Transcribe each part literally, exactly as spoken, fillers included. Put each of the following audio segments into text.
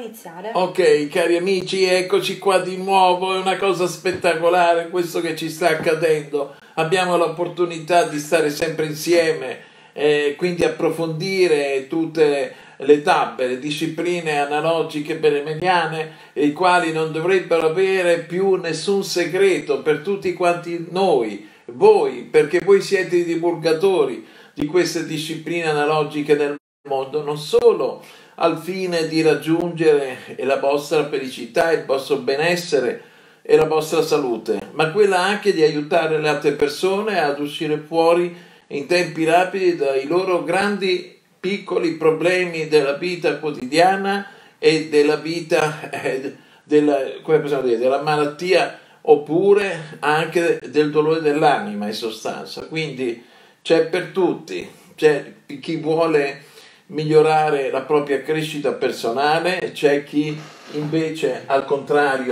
iniziare. Ok, cari amici, eccoci qua di nuovo, è una cosa spettacolare questo che ci sta accadendo. Abbiamo l'opportunità di stare sempre insieme, eh, quindi approfondire tutte le tappe, le discipline analogiche beremeniane, i quali non dovrebbero avere più nessun segreto per tutti quanti noi, voi, perché voi siete i divulgatori di queste discipline analogiche nel mondo, non solo al fine di raggiungere la vostra felicità, il vostro benessere e la vostra salute, ma quella anche di aiutare le altre persone ad uscire fuori in tempi rapidi dai loro grandi piccoli problemi della vita quotidiana e della vita eh, della, come possiamo dire, della malattia, oppure anche del dolore dell'anima in sostanza. Quindi c'è per tutti, c'è chi vuole migliorare la propria crescita personale, c'è chi invece al contrario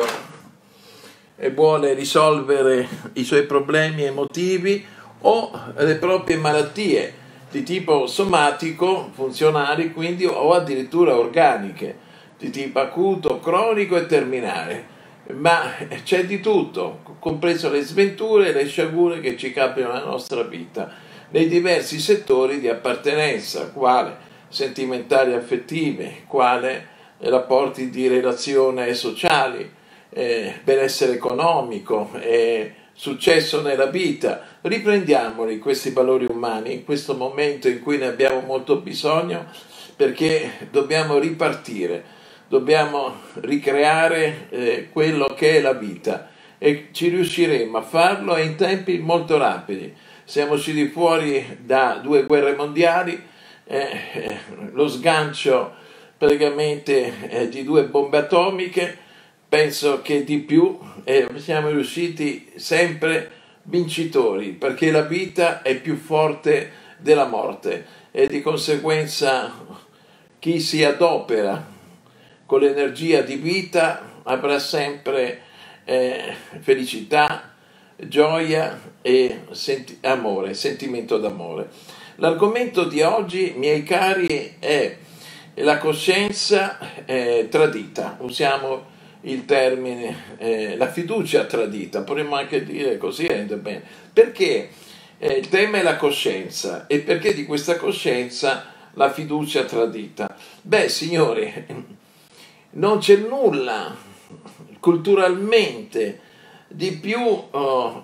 vuole risolvere i suoi problemi emotivi o le proprie malattie di tipo somatico, funzionali quindi, o addirittura organiche di tipo acuto, cronico e terminale. Ma c'è di tutto, compreso le sventure e le sciagure che ci capitano nella nostra vita nei diversi settori di appartenenza, quale sentimentali e affettive, quale rapporti di relazione sociali, eh, benessere economico, eh, successo nella vita. Riprendiamoli questi valori umani in questo momento in cui ne abbiamo molto bisogno, perché dobbiamo ripartire, dobbiamo ricreare eh, quello che è la vita e ci riusciremo a farlo in tempi molto rapidi. Siamo usciti fuori da due guerre mondiali, Eh, lo sgancio praticamente eh, di due bombe atomiche, penso che di più, eh, siamo riusciti sempre vincitori, perché la vita è più forte della morte e di conseguenza chi si adopera con l'energia di vita avrà sempre eh, felicità, gioia e senti- amore, sentimento d'amore. L'argomento di oggi, miei cari, è la coscienza eh, tradita. Usiamo il termine eh, la fiducia tradita, potremmo anche dire così, rende bene. Perché eh, il tema è la coscienza e perché di questa coscienza la fiducia tradita? Beh, signori, non c'è nulla culturalmente di più oh,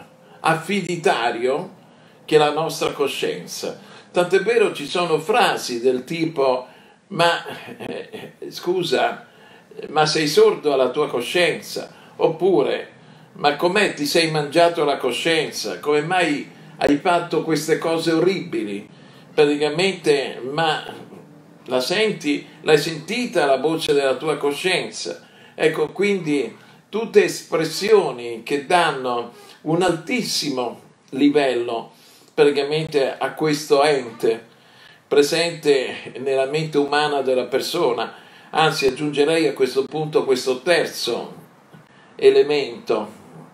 affiditario che la nostra coscienza. Tant'è vero, ci sono frasi del tipo ma eh, scusa, ma sei sordo alla tua coscienza? Oppure ma com'è ti sei mangiato la coscienza? Come mai hai fatto queste cose orribili? Praticamente, ma la senti? L'hai sentita la voce della tua coscienza? Ecco, quindi tutte espressioni che danno un altissimo livello praticamente a questo ente presente nella mente umana della persona. Anzi, aggiungerei a questo punto questo terzo elemento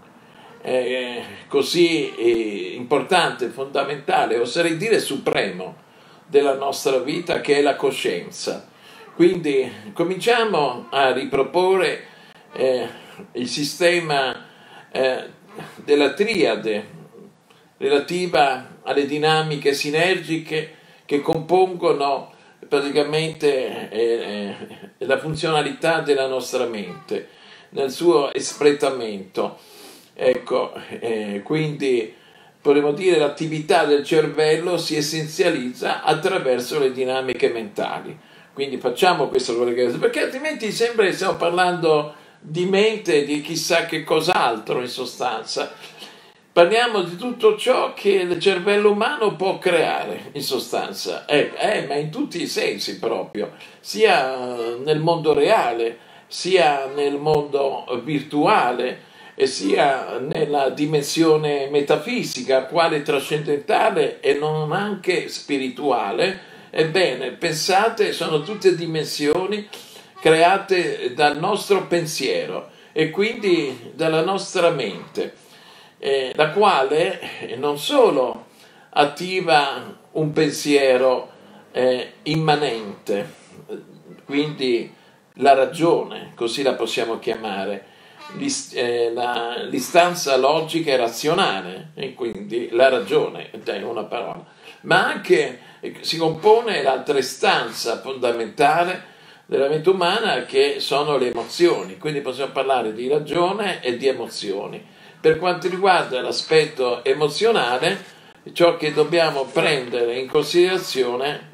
eh, così eh, importante, fondamentale, oserei dire supremo della nostra vita, che è la coscienza. Quindi cominciamo a riproporre eh, il sistema eh, della triade relativa alle dinamiche sinergiche che compongono praticamente eh, la funzionalità della nostra mente nel suo espletamento. Ecco, eh, quindi potremmo dire l'attività del cervello si essenzializza attraverso le dinamiche mentali. Quindi facciamo questo collegamento, perché altrimenti sembra che stiamo parlando di mente, di chissà che cos'altro in sostanza. Parliamo di tutto ciò che il cervello umano può creare, in sostanza, eh, eh, ma in tutti i sensi proprio, sia nel mondo reale, sia nel mondo virtuale, e sia nella dimensione metafisica, quale trascendentale e non anche spirituale. Ebbene, pensate, sono tutte dimensioni create dal nostro pensiero e quindi dalla nostra mente. Eh, la quale non solo attiva un pensiero eh, immanente, quindi la ragione, così la possiamo chiamare, l'ist- eh, la- l'istanza logica e razionale, e quindi la ragione è una parola, ma anche eh, si compone l'altra istanza fondamentale della mente umana, che sono le emozioni. Quindi possiamo parlare di ragione e di emozioni. Per quanto riguarda l'aspetto emozionale, ciò che dobbiamo prendere in considerazione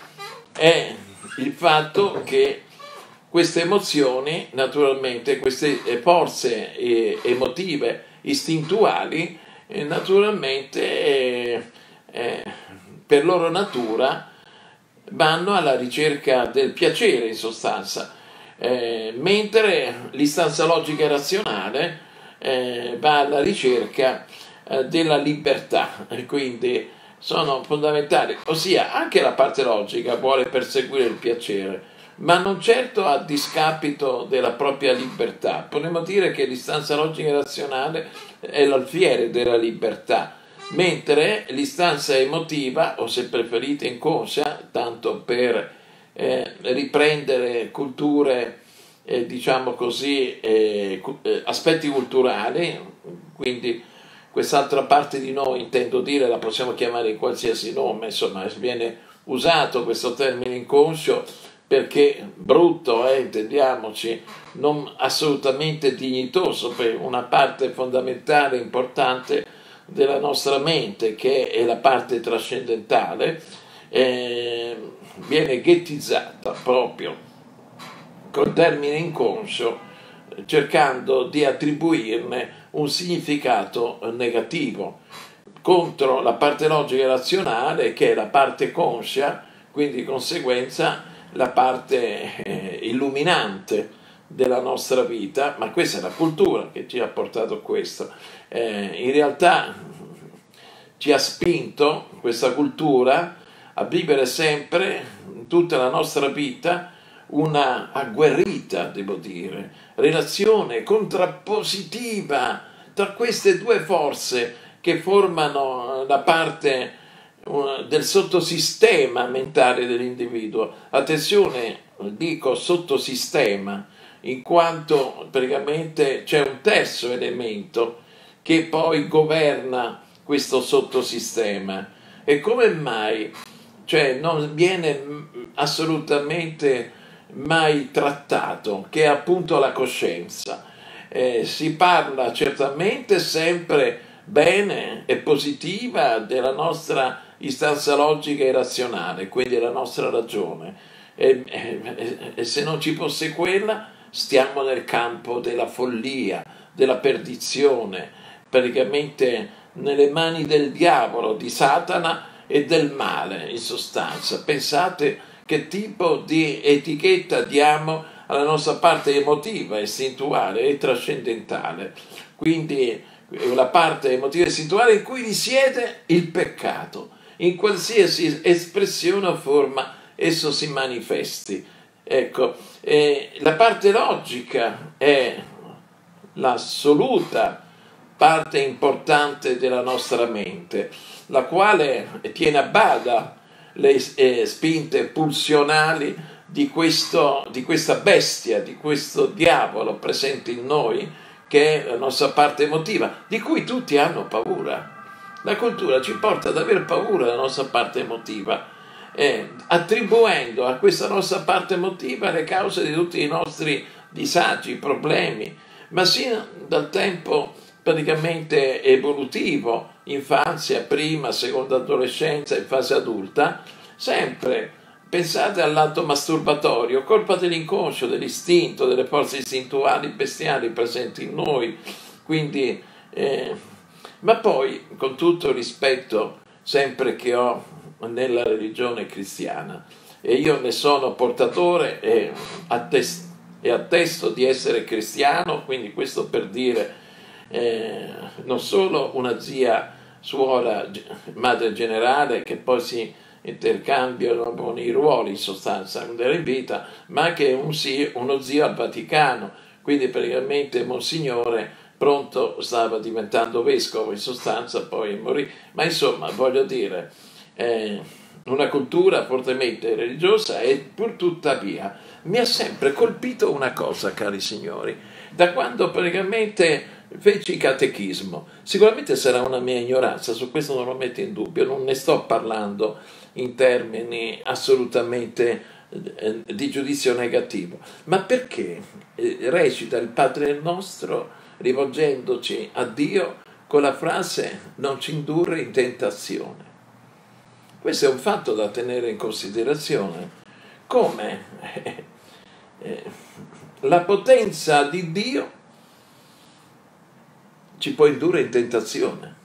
è il fatto che queste emozioni, naturalmente, queste forze eh, emotive, istintuali, eh, naturalmente eh, eh, per loro natura vanno alla ricerca del piacere, in sostanza, eh, mentre l'istanza logica e razionale eh, va alla ricerca eh, della libertà. Quindi sono fondamentali, ossia anche la parte logica vuole perseguire il piacere, ma non certo a discapito della propria libertà. Potremmo dire che l'istanza logica e razionale è l'alfiere della libertà, mentre l'istanza emotiva, o se preferite inconscia, tanto per eh, riprendere culture, eh, diciamo così, eh, eh, aspetti culturali, quindi quest'altra parte di noi, intendo dire, la possiamo chiamare in qualsiasi nome, insomma, viene usato questo termine inconscio perché brutto, eh, intendiamoci, non assolutamente dignitoso per una parte fondamentale, importante della nostra mente, che è la parte trascendentale, eh, viene ghettizzata proprio col termine inconscio, cercando di attribuirne un significato negativo contro la parte logica e razionale, che è la parte conscia, quindi di conseguenza la parte eh, illuminante della nostra vita. Ma questa è la cultura che ci ha portato a questo. Eh, in realtà ci ha spinto questa cultura a vivere sempre, in tutta la nostra vita, una agguerrita, devo dire, relazione contrappositiva tra queste due forze che formano la parte del sottosistema mentale dell'individuo. Attenzione, dico sottosistema, in quanto praticamente c'è un terzo elemento che poi governa questo sottosistema. E come mai? Cioè non viene assolutamente mai trattato, che è appunto la coscienza. Eh, si parla certamente sempre bene e positiva della nostra istanza logica e razionale, quindi la nostra ragione, e, e, e se non ci fosse quella stiamo nel campo della follia, della perdizione, praticamente nelle mani del diavolo, di Satana e del male, in sostanza. Pensate che tipo di etichetta diamo alla nostra parte emotiva, istintuale e trascendentale, quindi la parte emotiva e istintuale in cui risiede il peccato, in qualsiasi espressione o forma esso si manifesti. Ecco, eh, la parte logica è l'assoluta parte importante della nostra mente, la quale tiene a bada le eh, spinte pulsionali di, questo, di questa bestia, di questo diavolo presente in noi, che è la nostra parte emotiva, di cui tutti hanno paura. La cultura ci porta ad aver paura della nostra parte emotiva, eh, attribuendo a questa nostra parte emotiva le cause di tutti i nostri disagi, problemi, ma sia dal tempo praticamente evolutivo, infanzia, prima, seconda adolescenza e fase adulta, sempre pensate all'atto masturbatorio, colpa dell'inconscio, dell'istinto, delle forze istintuali bestiali presenti in noi. Quindi, eh, ma poi, con tutto il rispetto sempre che ho nella religione cristiana, e io ne sono portatore e attesto, e attesto di essere cristiano, quindi questo per dire eh, non solo una zia, suora, madre generale, che poi si intercambiano con i ruoli in sostanza della vita, ma anche un zio, uno zio al Vaticano, quindi praticamente Monsignore pronto stava diventando vescovo in sostanza, poi morì. Ma insomma, voglio dire, eh, una cultura fortemente religiosa e pur tuttavia mi ha sempre colpito una cosa, cari signori, da quando praticamente feci catechismo. Sicuramente sarà una mia ignoranza, su questo non lo metto in dubbio, non ne sto parlando in termini assolutamente eh, di giudizio negativo, ma perché eh, recita il Padre Nostro rivolgendoci a Dio con la frase non ci indurre in tentazione. Questo è un fatto da tenere in considerazione, come eh, eh, la potenza di Dio ci può indurre in tentazione.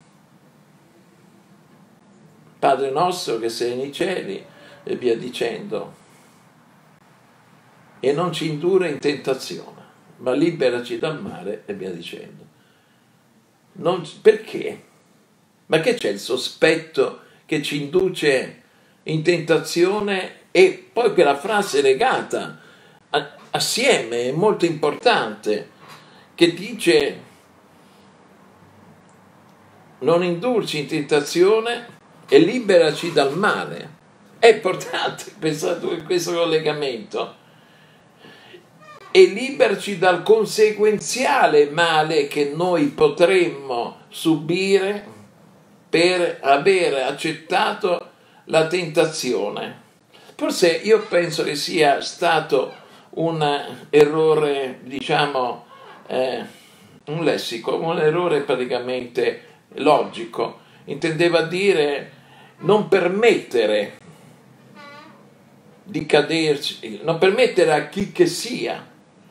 Padre nostro che sei nei cieli, e via dicendo, e non ci indurre in tentazione, ma liberaci dal male, e via dicendo. Non, perché? Ma che c'è il sospetto che ci induce in tentazione? E poi quella frase legata a, assieme è molto importante, che dice non indurci in tentazione e liberaci dal male. È importante, pensate in questo collegamento, e liberaci dal conseguenziale male che noi potremmo subire per aver accettato la tentazione. Forse io penso che sia stato un errore, diciamo, eh, un lessico, un errore praticamente logico. Intendeva dire non permettere di caderci, non permettere a chi che sia.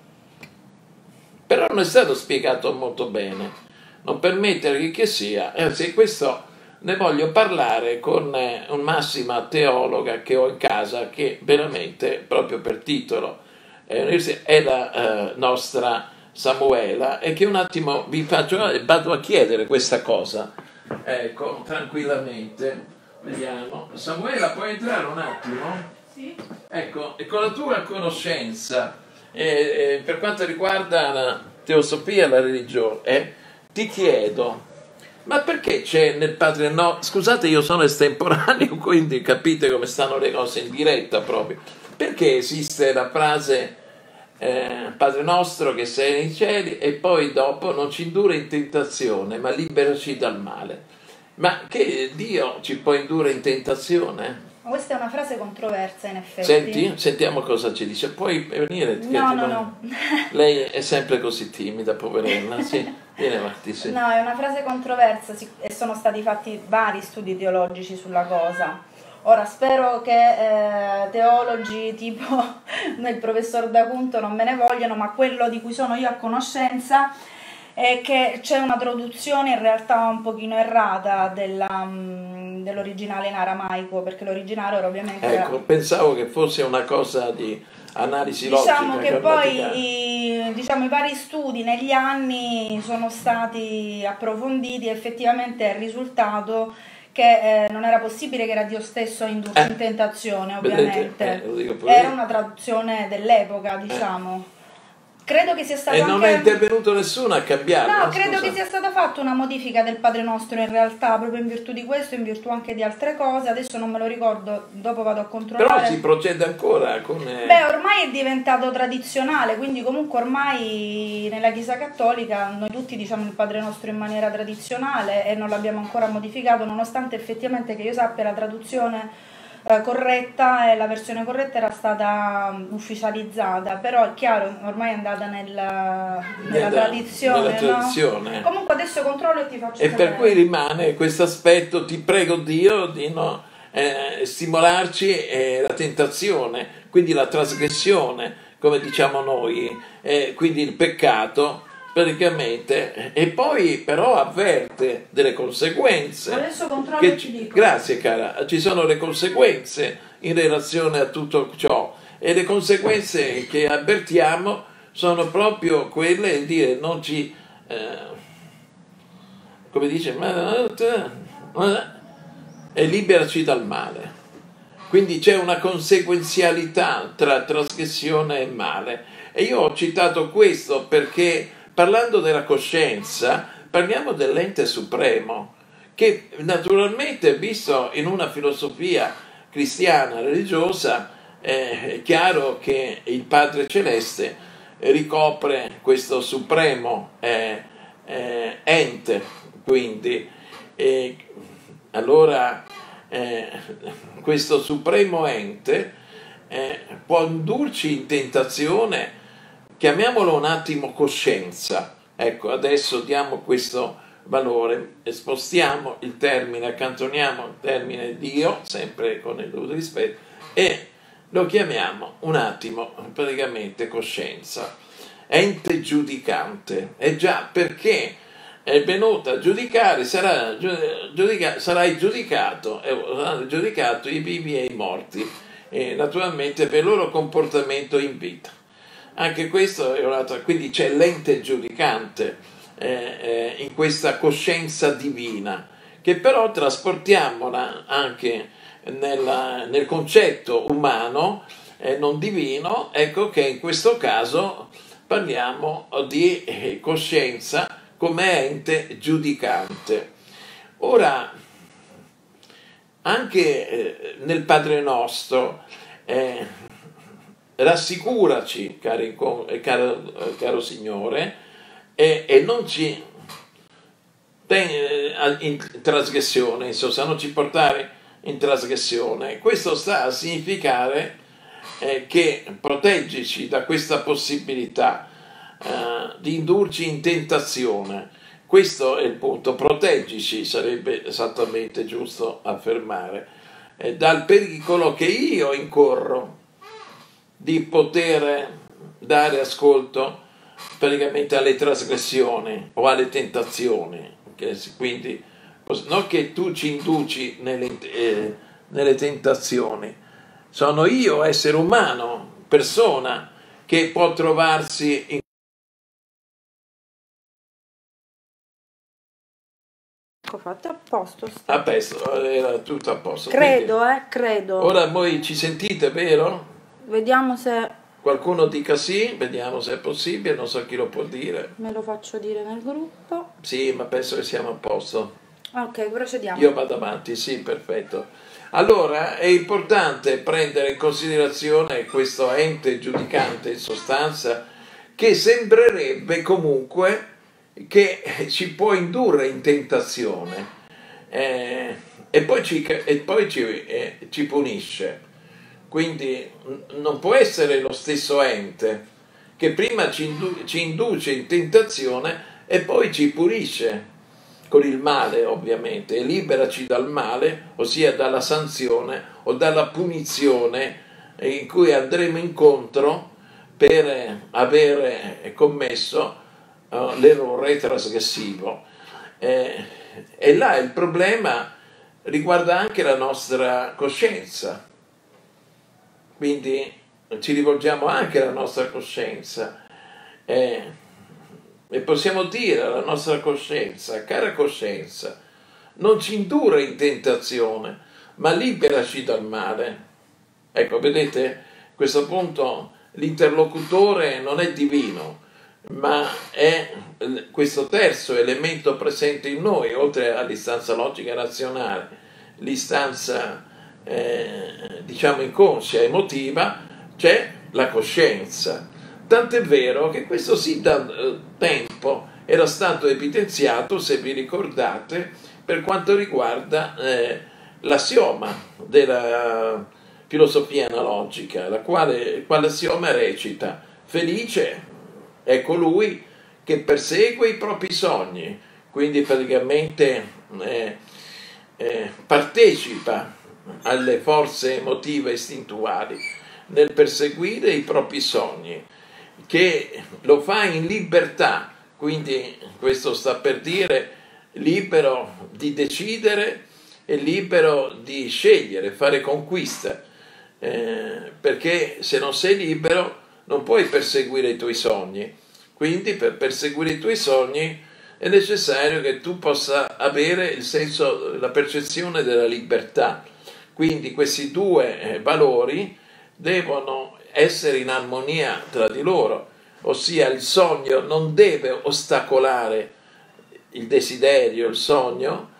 Però non è stato spiegato molto bene. Non permettere a chi che sia. Anzi, questo ne voglio parlare con un massima teologa che ho in casa, che veramente, proprio per titolo, è la eh, nostra Samuela, e che un attimo vi faccio, vado a chiedere questa cosa, ecco, tranquillamente. Vediamo. Samuela, puoi entrare un attimo? Sì. Ecco, e con la tua conoscenza eh, eh, per quanto riguarda la teosofia e la religione, eh, ti chiedo, ma perché c'è nel Padre Nostro, scusate io sono estemporaneo, quindi capite come stanno le cose in diretta proprio, perché esiste la frase eh, Padre Nostro che sei nei cieli e poi dopo non ci indurre in tentazione ma liberaci dal male? Ma che Dio ci può indurre in tentazione? Questa è una frase controversa, in effetti. Senti, sentiamo cosa ci dice. Puoi venire? No, no, no. Lei è sempre così timida, poverella. Sì, vieni avanti, sì. No, è una frase controversa e sono stati fatti vari studi teologici sulla cosa. Ora, spero che eh, teologi tipo il professor D'Acunto non me ne vogliano, ma quello di cui sono io a conoscenza è che c'è una traduzione in realtà un pochino errata della, dell'originale in aramaico, perché l'originale era ovviamente... Ecco, era... pensavo che fosse una cosa di analisi diciamo logica. Che poi i, diciamo, i vari studi negli anni sono stati approfonditi e effettivamente è il risultato che eh, non era possibile che era Dio stesso a indurci eh, in tentazione, ovviamente. Vedete, eh, era una traduzione dell'epoca, diciamo. Eh. Credo che sia stato e non anche... è intervenuto nessuno a cambiarlo? No, credo che sia stata fatta una modifica del Padre Nostro in realtà, proprio in virtù di questo, in virtù anche di altre cose. Adesso non me lo ricordo, dopo vado a controllare. Però si procede ancora con... Beh, ormai è diventato tradizionale, quindi comunque ormai nella Chiesa Cattolica noi tutti diciamo il Padre Nostro in maniera tradizionale e non l'abbiamo ancora modificato, nonostante effettivamente che io sappia la traduzione corretta e la versione corretta era stata ufficializzata, però è chiaro, ormai è andata nel, nella, nella tradizione, nella tradizione. No? Comunque adesso controllo e ti faccio e sapere. Per cui rimane questo aspetto, ti prego Dio di no, eh, stimolarci eh, la tentazione, quindi la trasgressione, come diciamo noi, eh, quindi il peccato praticamente, e poi però avverte delle conseguenze. Adesso controllo che e ti dico. Grazie cara, ci sono le conseguenze in relazione a tutto ciò e le conseguenze che avvertiamo sono proprio quelle di dire non ci eh, come dice e liberaci dal male. Quindi c'è una conseguenzialità tra trasgressione e male, e io ho citato questo perché parlando della coscienza, parliamo dell'ente supremo, che naturalmente, visto in una filosofia cristiana, religiosa, eh, è chiaro che il Padre Celeste ricopre questo supremo eh, eh, ente, quindi eh, allora eh, questo supremo ente eh, può indurci in tentazione, chiamiamolo un attimo coscienza. Ecco, adesso diamo questo valore, spostiamo il termine, accantoniamo il termine Dio, sempre con il dovuto rispetto, e lo chiamiamo un attimo praticamente coscienza, ente giudicante. E già, perché è venuto a giudicare, sarà, giudica, sarai giudicato, eh, saranno giudicato i vivi e i morti, e naturalmente per il loro comportamento in vita. Anche questo è un'altra, quindi c'è l'ente giudicante eh, eh, in questa coscienza divina, che però trasportiamola anche nella, nel concetto umano, eh, non divino. Ecco che in questo caso parliamo di eh, coscienza come ente giudicante. Ora, anche eh, nel Padre Nostro, eh, rassicuraci, cari, caro, caro Signore, e, e non ci ten, in trasgressione, insomma, non ci portare in trasgressione. Questo sta a significare eh, che proteggici da questa possibilità eh, di indurci in tentazione. Questo è il punto, proteggici, sarebbe esattamente giusto affermare, eh, dal pericolo che io incorro di poter dare ascolto praticamente alle trasgressioni o alle tentazioni. Quindi non che tu ci induci nelle, eh, nelle tentazioni, sono io, essere umano, persona, che può trovarsi in Ecco, fatto a posto. a posto, era tutto a posto. Credo, Quindi, eh, credo. ora voi ci sentite, vero? Vediamo se Qualcuno dica sì, vediamo se è possibile, non so chi lo può dire. me lo faccio dire nel gruppo. Sì, ma penso che siamo a posto. Ok, procediamo. Io vado avanti, sì, perfetto. Allora, è importante prendere in considerazione questo ente giudicante, in sostanza, che sembrerebbe comunque che ci può indurre in tentazione eh, e poi ci, e poi ci, eh, ci punisce. Quindi non può essere lo stesso ente che prima ci, indu- ci induce in tentazione e poi ci punisce con il male, ovviamente, e liberaci dal male, ossia dalla sanzione o dalla punizione in cui andremo incontro per aver commesso uh, l'errore trasgressivo. Eh, e là il problema riguarda anche la nostra coscienza. Quindi ci rivolgiamo anche alla nostra coscienza eh, e possiamo dire alla nostra coscienza: cara coscienza, non ci indurre in tentazione, ma liberaci dal male. Ecco, vedete, a questo punto l'interlocutore non è divino, ma è questo terzo elemento presente in noi, oltre all'istanza logica e razionale, l'istanza Eh, diciamo inconscia, emotiva, c'è la coscienza. Tant'è vero che questo sì da eh, tempo era stato evidenziato, se vi ricordate, per quanto riguarda eh, l'assioma della filosofia analogica, la quale, quale assioma recita: felice è colui che persegue i propri sogni, quindi praticamente eh, eh, partecipa alle forze emotive istintuali nel perseguire i propri sogni, che lo fa in libertà, quindi questo sta per dire libero di decidere e libero di scegliere, fare conquista, eh, perché se non sei libero non puoi perseguire i tuoi sogni. Quindi per perseguire i tuoi sogni è necessario che tu possa avere il senso, la percezione della libertà. Quindi questi due eh, valori devono essere in armonia tra di loro, ossia il sogno non deve ostacolare il desiderio, il sogno,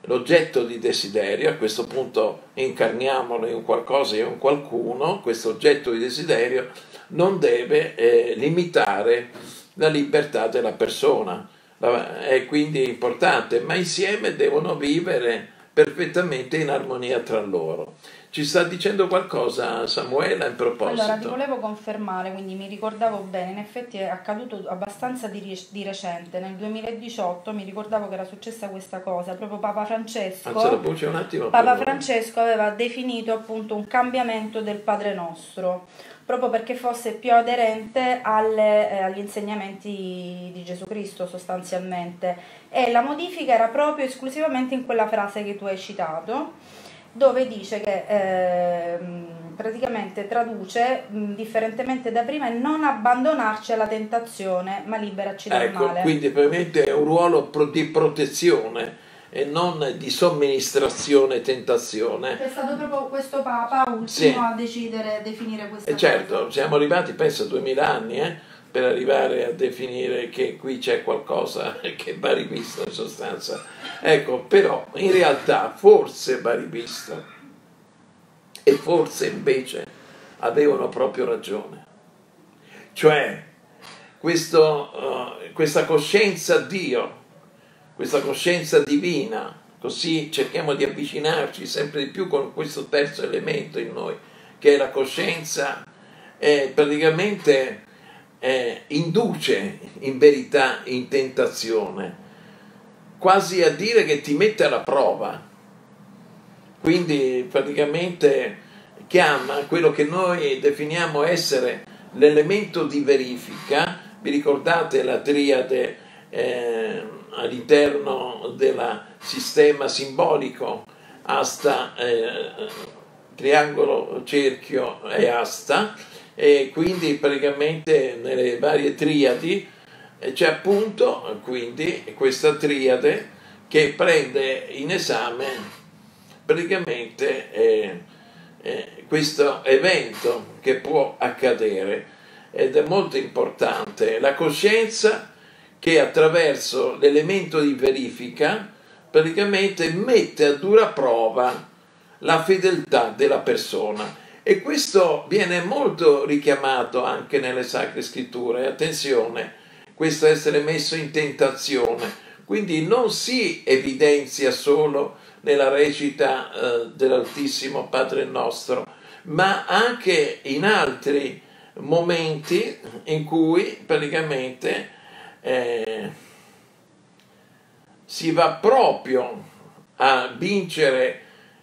l'oggetto di desiderio, a questo punto incarniamolo in qualcosa e in qualcuno, questo oggetto di desiderio non deve eh, limitare la libertà della persona, è quindi importante, ma insieme devono vivere perfettamente in armonia tra loro. Ci sta dicendo qualcosa Samuela in proposito? Allora, ti volevo confermare, quindi mi ricordavo bene, in effetti è accaduto abbastanza di, di recente, nel duemiladiciotto mi ricordavo che era successa questa cosa, proprio Papa Francesco, Alza la voce un attimo, Papa Francesco aveva definito appunto un cambiamento del Padre Nostro, proprio perché fosse più aderente alle, eh, agli insegnamenti di Gesù Cristo sostanzialmente, e la modifica era proprio esclusivamente in quella frase che tu hai citato, dove dice che eh, praticamente traduce mh, differentemente da prima, e non abbandonarci alla tentazione ma liberaci dal ecco, male. Quindi veramente è un ruolo pro- di protezione e non di somministrazione e tentazione. È stato proprio questo Papa ultimo sì. a decidere, definire questa e certo, cosa. Siamo arrivati penso a duemila anni eh, per arrivare a definire che qui c'è qualcosa che va rivisto in sostanza. Ecco, però in realtà forse va rivisto e forse invece avevano proprio ragione. Cioè questo, uh, questa coscienza Dio, questa coscienza divina, così cerchiamo di avvicinarci sempre di più con questo terzo elemento in noi, che è la coscienza, eh, praticamente eh, induce in verità in tentazione, quasi a dire che ti mette alla prova, quindi praticamente chiama quello che noi definiamo essere l'elemento di verifica. Vi ricordate la triade eh, all'interno del sistema simbolico, asta, eh, triangolo, cerchio e asta, e quindi praticamente nelle varie triadi c'è appunto quindi questa triade che prende in esame praticamente eh, eh, questo evento che può accadere, ed è molto importante la coscienza che attraverso l'elemento di verifica praticamente mette a dura prova la fedeltà della persona, e questo viene molto richiamato anche nelle Sacre Scritture. Attenzione, questo essere messo in tentazione, quindi non si evidenzia solo nella recita eh, dell'Altissimo Padre Nostro, ma anche in altri momenti in cui praticamente eh, si va proprio a vincere,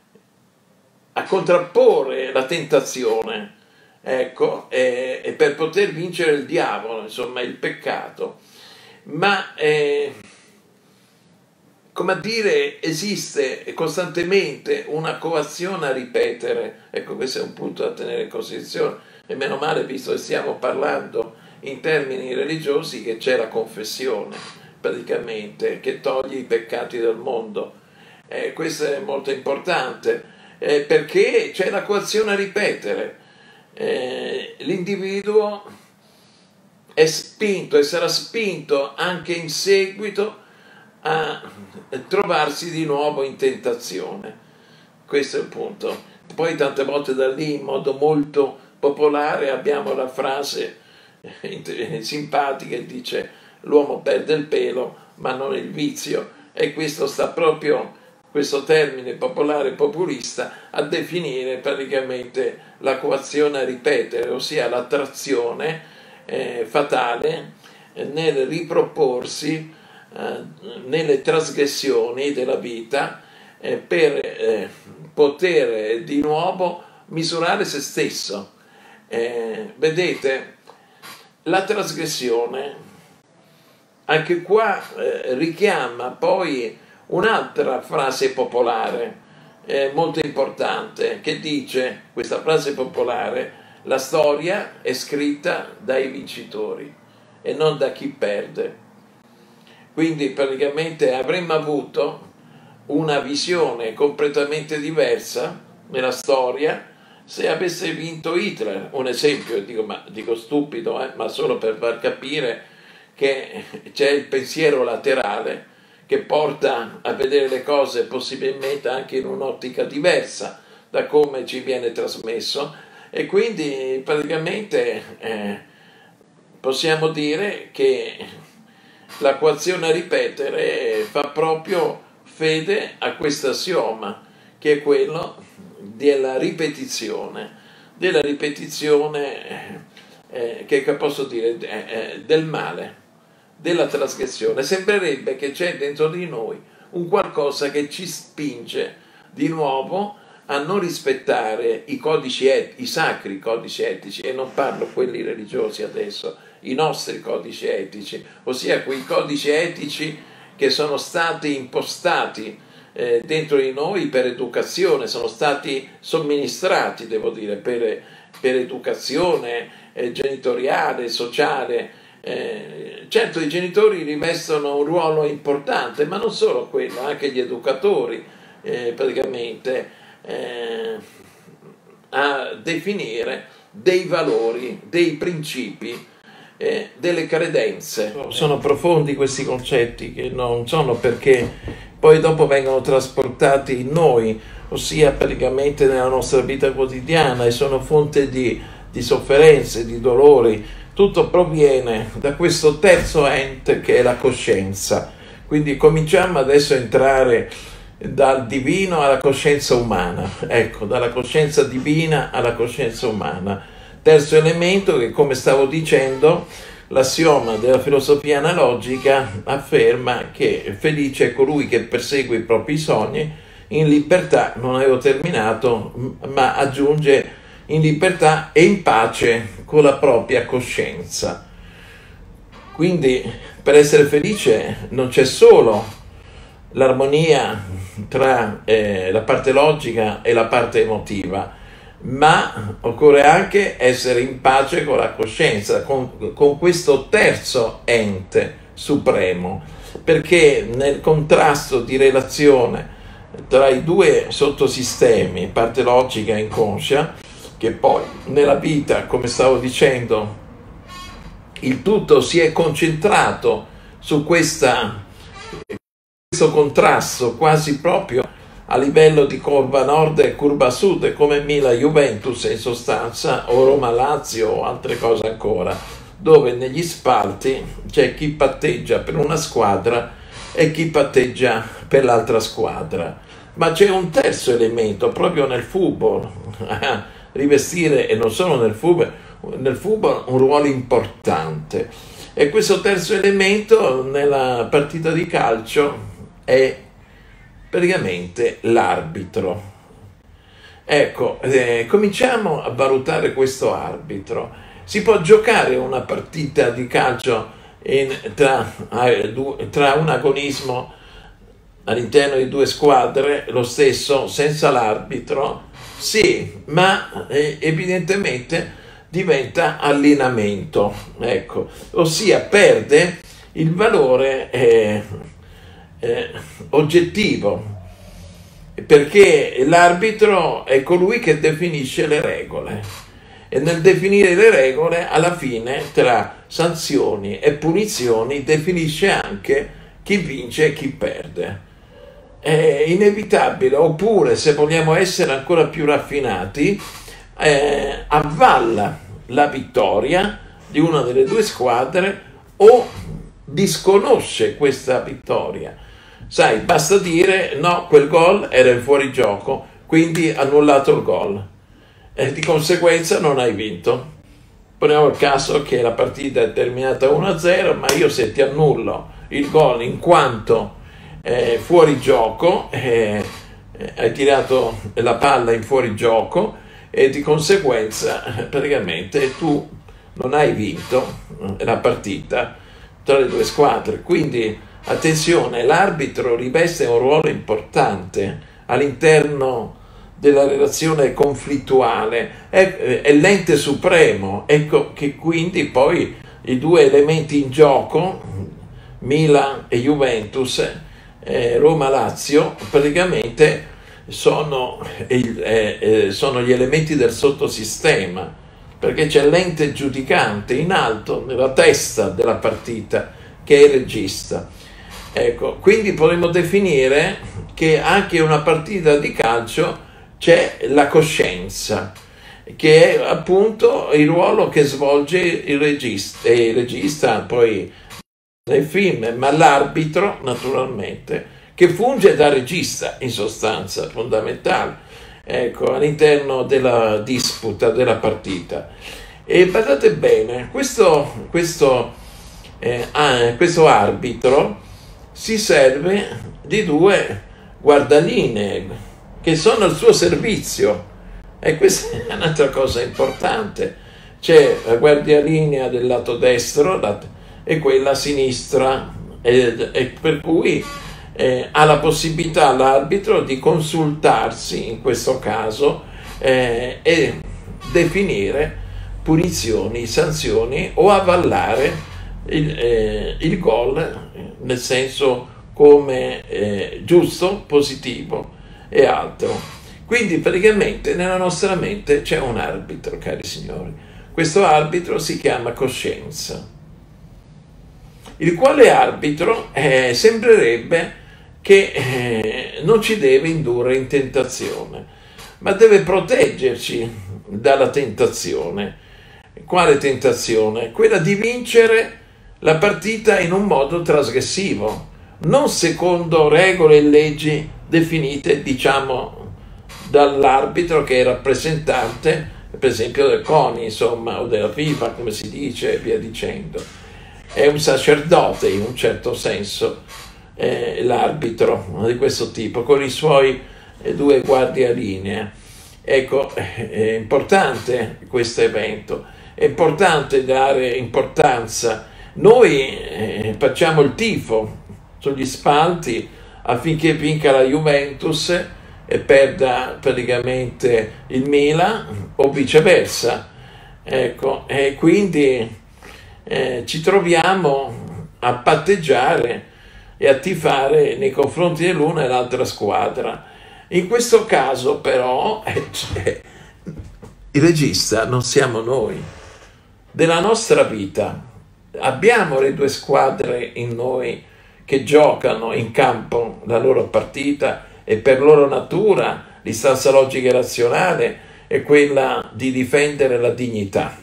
a contrapporre la tentazione, ecco, e, e per poter vincere il diavolo, insomma il peccato. Ma eh, come a dire, esiste costantemente una coazione a ripetere. Ecco, questo è un punto da tenere in considerazione, e meno male, visto che stiamo parlando in termini religiosi, che c'è la confessione praticamente che toglie i peccati del mondo. Eh, questo è molto importante, eh, perché c'è la coazione a ripetere. Eh, l'individuo è spinto e sarà spinto anche in seguito a trovarsi di nuovo in tentazione. Questo è il punto. Poi tante volte da lì, in modo molto popolare, abbiamo la frase simpatica che dice: l'uomo perde il pelo ma non il vizio, e questo sta proprio, questo termine popolare populista, a definire praticamente la coazione a ripetere, ossia l'attrazione eh, fatale eh, nel riproporsi eh, nelle trasgressioni della vita eh, per eh, poter di nuovo misurare se stesso. Eh, vedete, la trasgressione anche qua eh, richiama poi un'altra frase popolare eh, molto importante, che dice, questa frase popolare: la storia è scritta dai vincitori e non da chi perde. Quindi praticamente avremmo avuto una visione completamente diversa nella storia se avesse vinto Hitler. Un esempio, dico, ma, dico stupido, eh, ma solo per far capire che c'è il pensiero laterale che porta a vedere le cose possibilmente anche in un'ottica diversa da come ci viene trasmesso, e quindi praticamente eh, possiamo dire che la coazione a ripetere fa proprio fede a questo assioma, che è quello della ripetizione, della ripetizione eh, che posso dire eh, del male, della trasgressione. Sembrerebbe che c'è dentro di noi un qualcosa che ci spinge di nuovo a non rispettare i codici et- i sacri codici etici, e non parlo quelli religiosi adesso, i nostri codici etici, ossia quei codici etici che sono stati impostati eh, dentro di noi per educazione, sono stati somministrati, devo dire, per, per educazione eh, genitoriale, sociale. Eh, certo, i genitori rivestono un ruolo importante, ma non solo quello, anche gli educatori eh, praticamente eh, a definire dei valori, dei principi, eh, delle credenze. Sono profondi questi concetti, che non sono perché poi dopo vengono trasportati in noi, ossia praticamente nella nostra vita quotidiana, e sono fonte di, di sofferenze, di dolori. Tutto proviene da questo terzo ente che è la coscienza. Quindi cominciamo adesso a entrare dal divino alla coscienza umana, ecco, dalla coscienza divina alla coscienza umana. Terzo elemento che, come stavo dicendo, l'assioma della filosofia analogica afferma che felice è colui che persegue i propri sogni, in libertà, non avevo terminato, ma aggiunge in libertà e in pace con la propria coscienza. Quindi per essere felice non c'è solo l'armonia tra eh, la parte logica e la parte emotiva, ma occorre anche essere in pace con la coscienza, con, con questo terzo ente supremo, perché nel contrasto di relazione tra i due sottosistemi, parte logica e inconscia, che poi nella vita, come stavo dicendo, il tutto si è concentrato su questa, questo contrasto quasi proprio a livello di curva nord e curva sud, come Milan-Juventus in sostanza, o Roma-Lazio o altre cose ancora, dove negli spalti c'è chi patteggia per una squadra e chi patteggia per l'altra squadra. Ma c'è un terzo elemento proprio nel football, rivestire, e non solo nel football, nel football un ruolo importante, e questo terzo elemento nella partita di calcio è praticamente l'arbitro. Ecco, eh, cominciamo a valutare questo arbitro. Si può giocare una partita di calcio in, tra, tra un agonismo all'interno di due squadre, lo stesso senza l'arbitro? Sì, ma eh, evidentemente diventa allineamento, ecco, ossia perde il valore eh, eh, oggettivo, perché l'arbitro è colui che definisce le regole, e nel definire le regole alla fine tra sanzioni e punizioni definisce anche chi vince e chi perde. È inevitabile, oppure, se vogliamo essere ancora più raffinati, eh, avvalla la vittoria di una delle due squadre o disconosce questa vittoria. Sai, basta dire no, quel gol era in fuorigioco, quindi annullato il gol, e di conseguenza non hai vinto. Poniamo il caso che la partita è terminata uno a zero, ma io se ti annullo il gol in quanto Eh, fuori gioco, eh, eh, hai tirato la palla in fuorigioco, e di conseguenza eh, praticamente tu non hai vinto eh, la partita tra le due squadre. Quindi attenzione, l'arbitro riveste un ruolo importante all'interno della relazione conflittuale, è, è l'ente supremo, ecco che quindi poi i due elementi in gioco, Milan e Juventus, Eh, Roma-Lazio, praticamente sono, il, eh, eh, sono gli elementi del sottosistema, perché c'è l'ente giudicante in alto nella testa della partita, che è il regista. Ecco, quindi potremmo definire che anche in una partita di calcio c'è la coscienza, che è appunto il ruolo che svolge il regista, e il regista poi nei film, ma l'arbitro naturalmente, che funge da regista in sostanza, fondamentale, ecco, all'interno della disputa, della partita. E badate bene, questo, questo, eh, ah, questo arbitro si serve di due guardalinee che sono al suo servizio, e questa è un'altra cosa importante. C'è la guardialinea del lato destro e quella a sinistra, e, e per cui eh, ha la possibilità l'arbitro di consultarsi in questo caso eh, e definire punizioni, sanzioni o avvallare il, eh, il gol nel senso come eh, giusto, positivo e altro. Quindi praticamente nella nostra mente c'è un arbitro, cari signori. Questo arbitro si chiama coscienza, il quale arbitro eh, sembrerebbe che eh, non ci deve indurre in tentazione, ma deve proteggerci dalla tentazione. Quale tentazione? Quella di vincere la partita in un modo trasgressivo, non secondo regole e leggi definite, diciamo, dall'arbitro che è rappresentante, per esempio del CONI, insomma, o della FIFA, come si dice, e via dicendo. È un sacerdote in un certo senso, eh, l'arbitro di questo tipo, con i suoi eh, due guardialinee. Ecco, è importante questo evento, è importante dare importanza. Noi eh, facciamo il tifo sugli spalti affinché vinca la Juventus e perda praticamente il Milan o viceversa. Ecco, e quindi eh, ci troviamo a patteggiare e a tifare nei confronti dell'una e l'altra squadra. In questo caso però eh, il regista non siamo noi. Della nostra vita abbiamo le due squadre in noi che giocano in campo la loro partita, e per loro natura l'istanza logica e razionale è quella di difendere la dignità,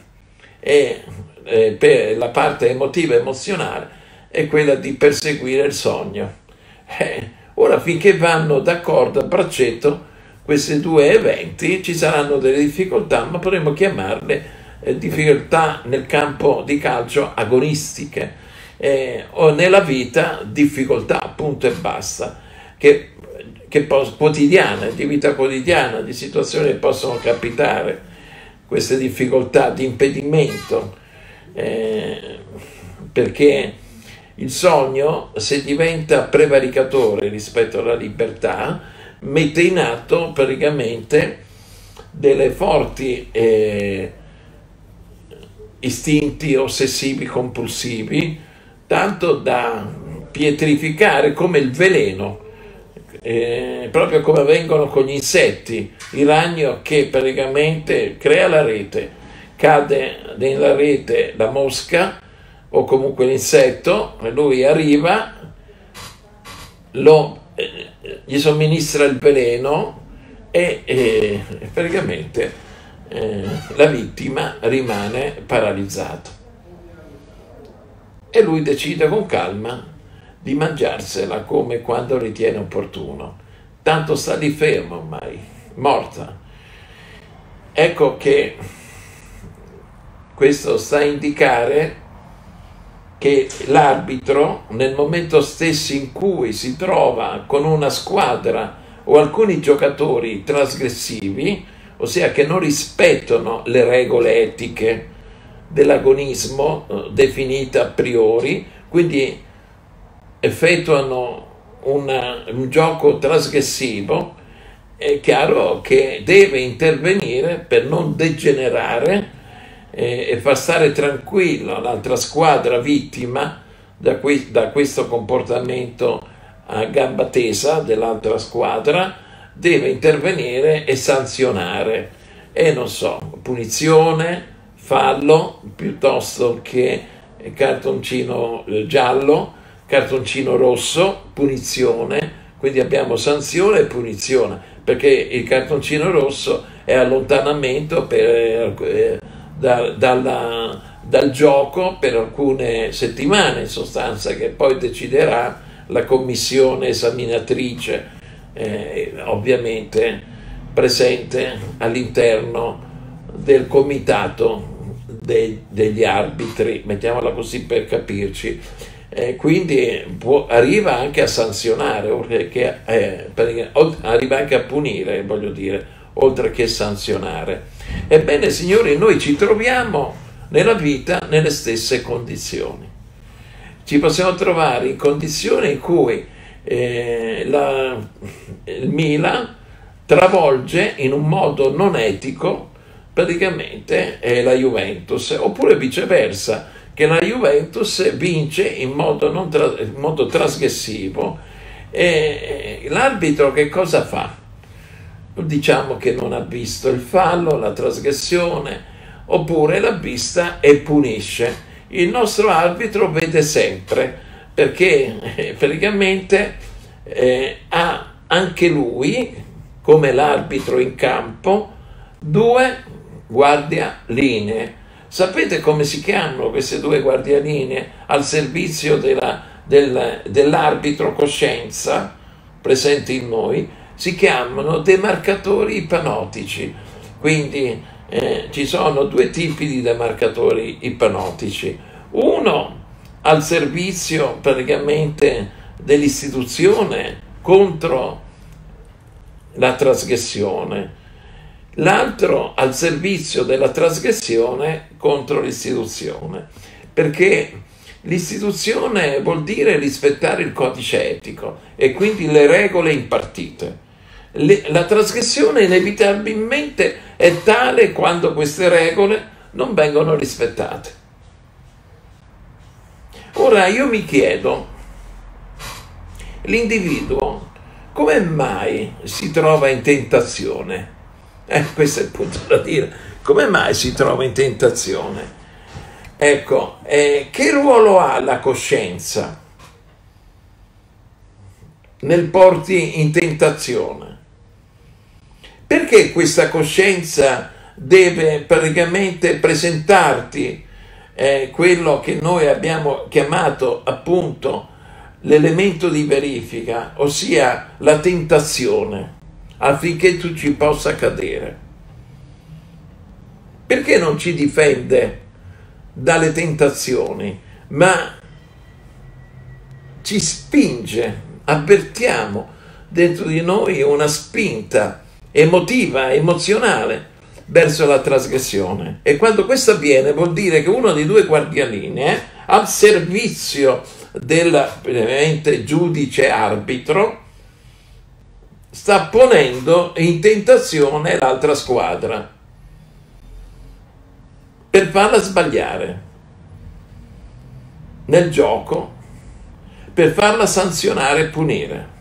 e eh, per la parte emotiva e emozionale è quella di perseguire il sogno. Eh, ora, finché vanno d'accordo a braccetto questi due eventi, ci saranno delle difficoltà, ma potremmo chiamarle eh, difficoltà nel campo di calcio agonistiche, eh, o nella vita difficoltà, punto e basta, che che quotidiana, di vita quotidiana, di situazioni che possono capitare, queste difficoltà di impedimento, eh, perché il sogno, se diventa prevaricatore rispetto alla libertà, mette in atto praticamente delle forti eh, istinti ossessivi compulsivi, tanto da pietrificare come il veleno. Eh, proprio come avvengono con gli insetti, il ragno che praticamente crea la rete, cade nella rete la mosca o comunque l'insetto, lui arriva, lo, eh, gli somministra il veleno e eh, praticamente eh, la vittima rimane paralizzata, e lui decide con calma di mangiarsela come quando ritiene opportuno, tanto sta lì fermo ormai, morta. Ecco che questo sta a indicare che l'arbitro, nel momento stesso in cui si trova con una squadra o alcuni giocatori trasgressivi, ossia che non rispettano le regole etiche dell'agonismo eh, definite a priori, quindi effettuano una, un gioco trasgressivo, è chiaro che deve intervenire per non degenerare eh, e far stare tranquilla l'altra squadra vittima da, que- da questo comportamento a gamba tesa dell'altra squadra. Deve intervenire e sanzionare, e non so, punizione, fallo piuttosto che cartoncino giallo, cartoncino rosso, punizione, quindi abbiamo sanzione e punizione, perché il cartoncino rosso è allontanamento per, eh, da, dalla, dal gioco per alcune settimane, in sostanza, che poi deciderà la commissione esaminatrice, eh, ovviamente presente all'interno del comitato de, degli arbitri, mettiamola così per capirci. Eh, quindi può, arriva anche a sanzionare, oltre che, eh, perché, arriva anche a punire, voglio dire, oltre che sanzionare. Ebbene, signori, noi ci troviamo nella vita nelle stesse condizioni. Ci possiamo trovare in condizioni in cui eh, la, il Milan travolge in un modo non etico praticamente eh, la Juventus, oppure viceversa, che la Juventus vince in modo, non tra, in modo trasgressivo, e l'arbitro che cosa fa? Diciamo che non ha visto il fallo, la trasgressione, oppure l'ha vista e punisce. Il nostro arbitro vede sempre, perché eh, praticamente eh, ha anche lui, come l'arbitro in campo, due guardialinee. Sapete come si chiamano queste due guardialinee al servizio della, del, dell'arbitro coscienza presente in noi? Si chiamano demarcatori ipnotici. Quindi eh, ci sono due tipi di demarcatori ipnotici. Uno al servizio praticamente dell'istituzione contro la trasgressione, l'altro al servizio della trasgressione contro l'istituzione, perché l'istituzione vuol dire rispettare il codice etico e quindi le regole impartite. Le, la trasgressione inevitabilmente è tale quando queste regole non vengono rispettate. Ora io mi chiedo, l'individuo come mai si trova in tentazione? Eh, questo è il punto da dire. Come mai si trova in tentazione? Ecco, eh, che ruolo ha la coscienza nel porti in tentazione? Perché questa coscienza deve praticamente presentarti eh, quello che noi abbiamo chiamato appunto l'elemento di verifica, ossia la tentazione, affinché tu ci possa cadere? Perché non ci difende dalle tentazioni, ma ci spinge? Avvertiamo dentro di noi una spinta emotiva, emozionale verso la trasgressione, e quando questo avviene vuol dire che uno dei due guardialinee eh, al servizio del giudice arbitro sta ponendo in tentazione l'altra squadra per farla sbagliare nel gioco, per farla sanzionare e punire.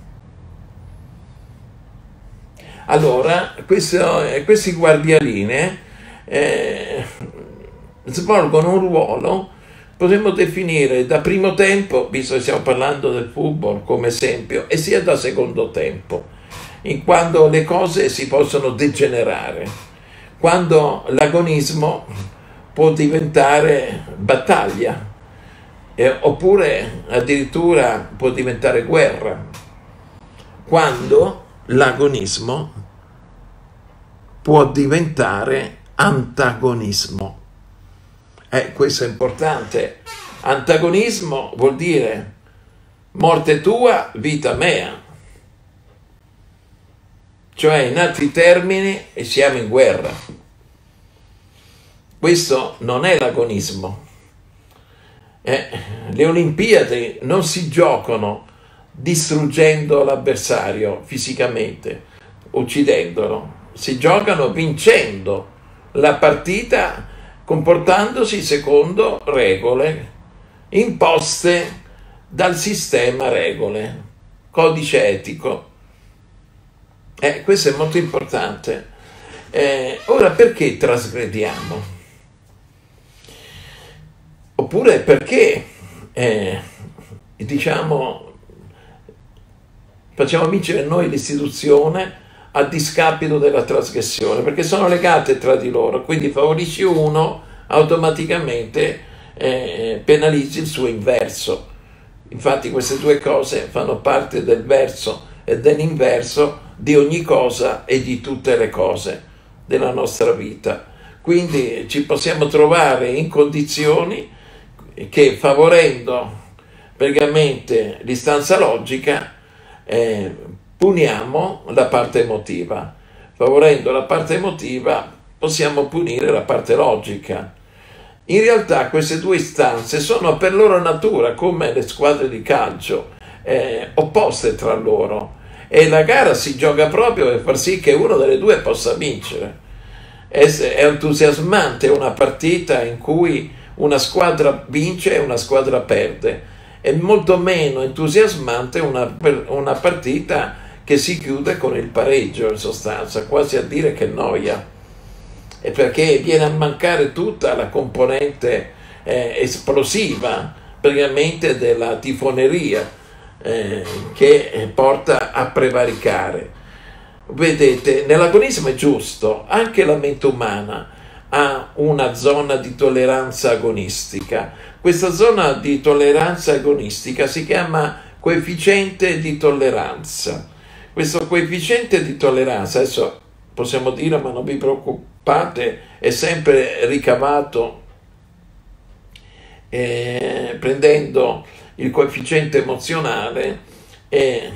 Allora questo, questi guardialinee eh, svolgono un ruolo, potremmo definire da primo tempo, visto che stiamo parlando del football come esempio, e sia da secondo tempo, in quando le cose si possono degenerare, quando l'agonismo può diventare battaglia, eh, oppure addirittura può diventare guerra, quando l'agonismo può diventare antagonismo. Eh, questo è importante. Antagonismo vuol dire morte tua, vita mea. Cioè, in altri termini, siamo in guerra. Questo non è l'agonismo. Eh, le Olimpiadi non si giocano distruggendo l'avversario fisicamente, uccidendolo. Si giocano vincendo la partita, comportandosi secondo regole imposte dal sistema regole, codice etico. Eh, questo è molto importante. Eh, ora, perché trasgrediamo? Oppure perché eh, diciamo, facciamo vincere noi l'istituzione a discapito della trasgressione, perché sono legate tra di loro, quindi favorisci uno, automaticamente eh, penalizzi il suo inverso. Infatti queste due cose fanno parte del verso e dell'inverso di ogni cosa e di tutte le cose della nostra vita. Quindi ci possiamo trovare in condizioni che, favorendo praticamente l'istanza logica, eh, puniamo la parte emotiva. Favorendo la parte emotiva possiamo punire la parte logica. In realtà queste due istanze sono per loro natura, come le squadre di calcio, eh, opposte tra loro, e la gara si gioca proprio per far sì che uno delle due possa vincere. È, è entusiasmante una partita in cui una squadra vince e una squadra perde. È molto meno entusiasmante una, una partita che si chiude con il pareggio, in sostanza, quasi a dire che noia. È perché viene a mancare tutta la componente eh, esplosiva praticamente della tifoneria eh, che porta a prevaricare. Vedete, nell'agonismo è giusto, anche la mente umana ha una zona di tolleranza agonistica. Questa zona di tolleranza agonistica si chiama coefficiente di tolleranza. Questo coefficiente di tolleranza, adesso possiamo dire, ma non vi preoccupate, è sempre ricavato eh, prendendo il coefficiente emozionale e,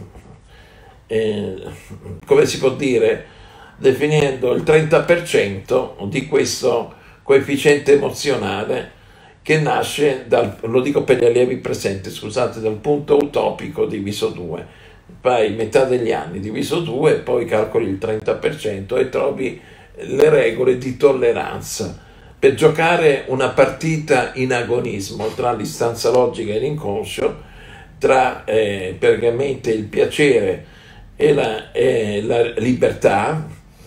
e come si può dire, definendo il trenta per cento di questo coefficiente emozionale che nasce dal, lo dico per gli allievi presenti, scusate, dal punto utopico diviso due. Fai metà degli anni diviso due, poi calcoli il trenta per cento e trovi le regole di tolleranza per giocare una partita in agonismo tra l'istanza logica e l'inconscio, tra eh, praticamente il piacere e la, e la libertà.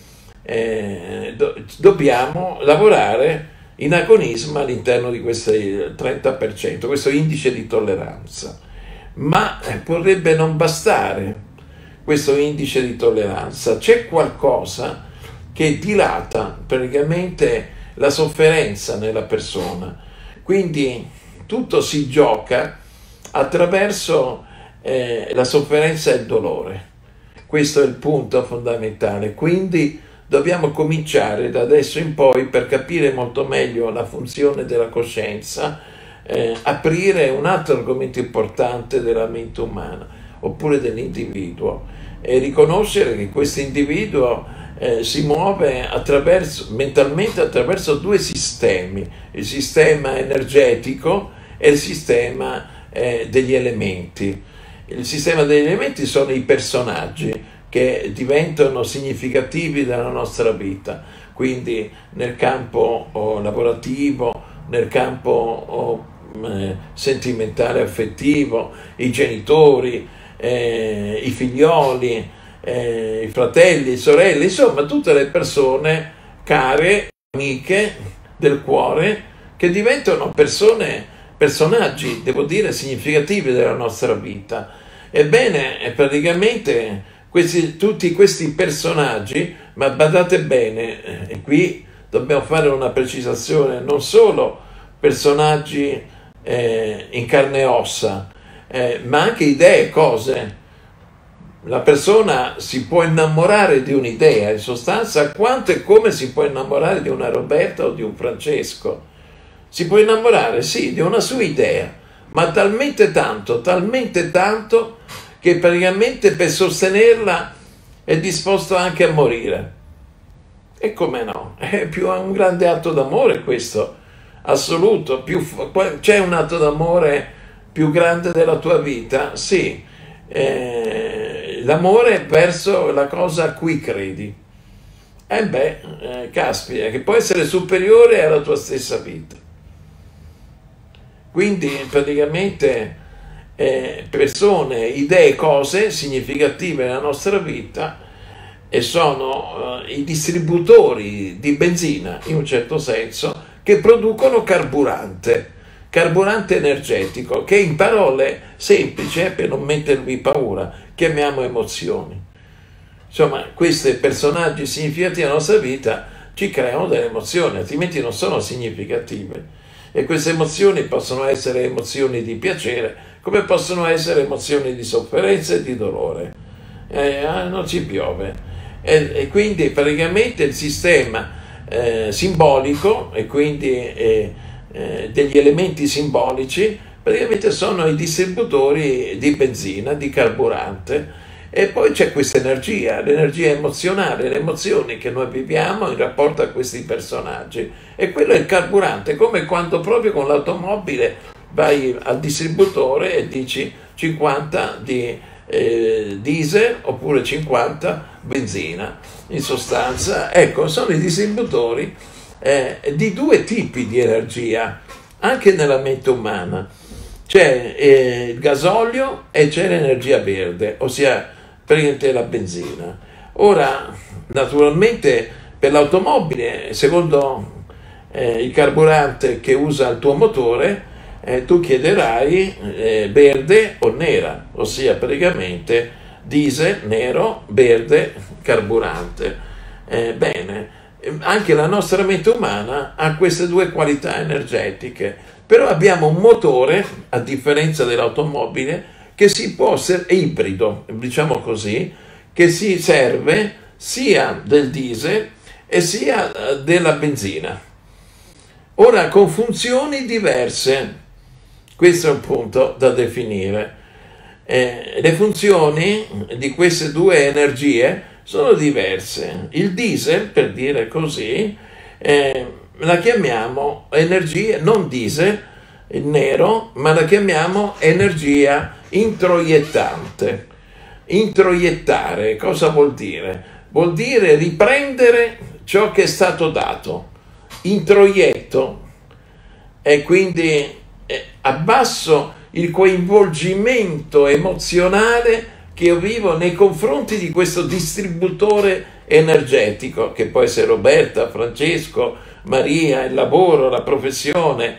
Eh, do, dobbiamo lavorare in agonismo all'interno di questo trenta per cento, questo indice di tolleranza. Ma potrebbe non bastare questo indice di tolleranza, c'è qualcosa che dilata praticamente la sofferenza nella persona, quindi tutto si gioca attraverso eh, la sofferenza e il dolore. Questo è il punto fondamentale, quindi dobbiamo cominciare da adesso in poi, per capire molto meglio la funzione della coscienza, Eh, aprire un altro argomento importante della mente umana oppure dell'individuo e riconoscere che questo individuo eh, si muove attraverso, mentalmente attraverso due sistemi, il sistema energetico e il sistema eh, degli elementi. Il sistema degli elementi sono i personaggi che diventano significativi della nostra vita, quindi nel campo oh, lavorativo, nel campo oh, eh, sentimentale affettivo, i genitori, eh, i figlioli, eh, i fratelli, le sorelle, insomma tutte le persone care, amiche del cuore, che diventano persone, personaggi, devo dire, significativi della nostra vita. Ebbene, praticamente questi, tutti questi personaggi, ma badate bene, e qui dobbiamo fare una precisazione, non solo personaggi eh, in carne e ossa, eh, ma anche idee, cose. La persona si può innamorare di un'idea, in sostanza, quanto e come si può innamorare di una Roberta o di un Francesco. Si può innamorare, sì, di una sua idea, ma talmente tanto, talmente tanto, che praticamente per sostenerla è disposto anche a morire. E come no? È più un grande atto d'amore questo, assoluto. Più, c'è un atto d'amore più grande della tua vita? Sì, eh, l'amore verso la cosa a cui credi. E beh, eh, caspita, che può essere superiore alla tua stessa vita. Quindi praticamente eh, persone, idee, cose significative nella nostra vita, e sono uh, i distributori di benzina, in un certo senso, che producono carburante. carburante energetico, che in parole semplici, eh, per non mettervi paura, chiamiamo emozioni. Insomma, questi personaggi significativi della nostra vita ci creano delle emozioni, altrimenti non sono significative. E queste emozioni possono essere emozioni di piacere, come possono essere emozioni di sofferenza e di dolore. Eh, non ci piove. E, e quindi praticamente il sistema eh, simbolico, e quindi eh, eh, degli elementi simbolici, praticamente sono i distributori di benzina, di carburante. E poi c'è questa energia, l'energia emozionale, le emozioni che noi viviamo in rapporto a questi personaggi. E quello è il carburante, come quando proprio con l'automobile vai al distributore e dici cinquanta di eh, diesel oppure cinquanta benzina. In sostanza, ecco, sono i distributori eh, di due tipi di energia, anche nella mente umana. C'è eh, il gasolio e c'è l'energia verde, ossia praticamente la benzina. Ora, naturalmente, per l'automobile, secondo eh, il carburante che usa il tuo motore, eh, tu chiederai eh, verde o nera, ossia praticamente diesel, nero, verde, carburante. Eh, bene, anche la nostra mente umana ha queste due qualità energetiche, però abbiamo un motore, a differenza dell'automobile, che si può essere ibrido, diciamo così, che si serve sia del diesel e sia della benzina. Ora, con funzioni diverse, questo è un punto da definire. Eh, le funzioni di queste due energie sono diverse. Il diesel, per dire così, eh, la chiamiamo energia, non diesel, il nero, ma la chiamiamo energia introiettante. Introiettare cosa vuol dire? Vuol dire riprendere ciò che è stato dato. Introietto, e quindi eh, abbasso il coinvolgimento emozionale che io vivo nei confronti di questo distributore energetico, che può essere Roberta, Francesco, Maria, il lavoro, la professione,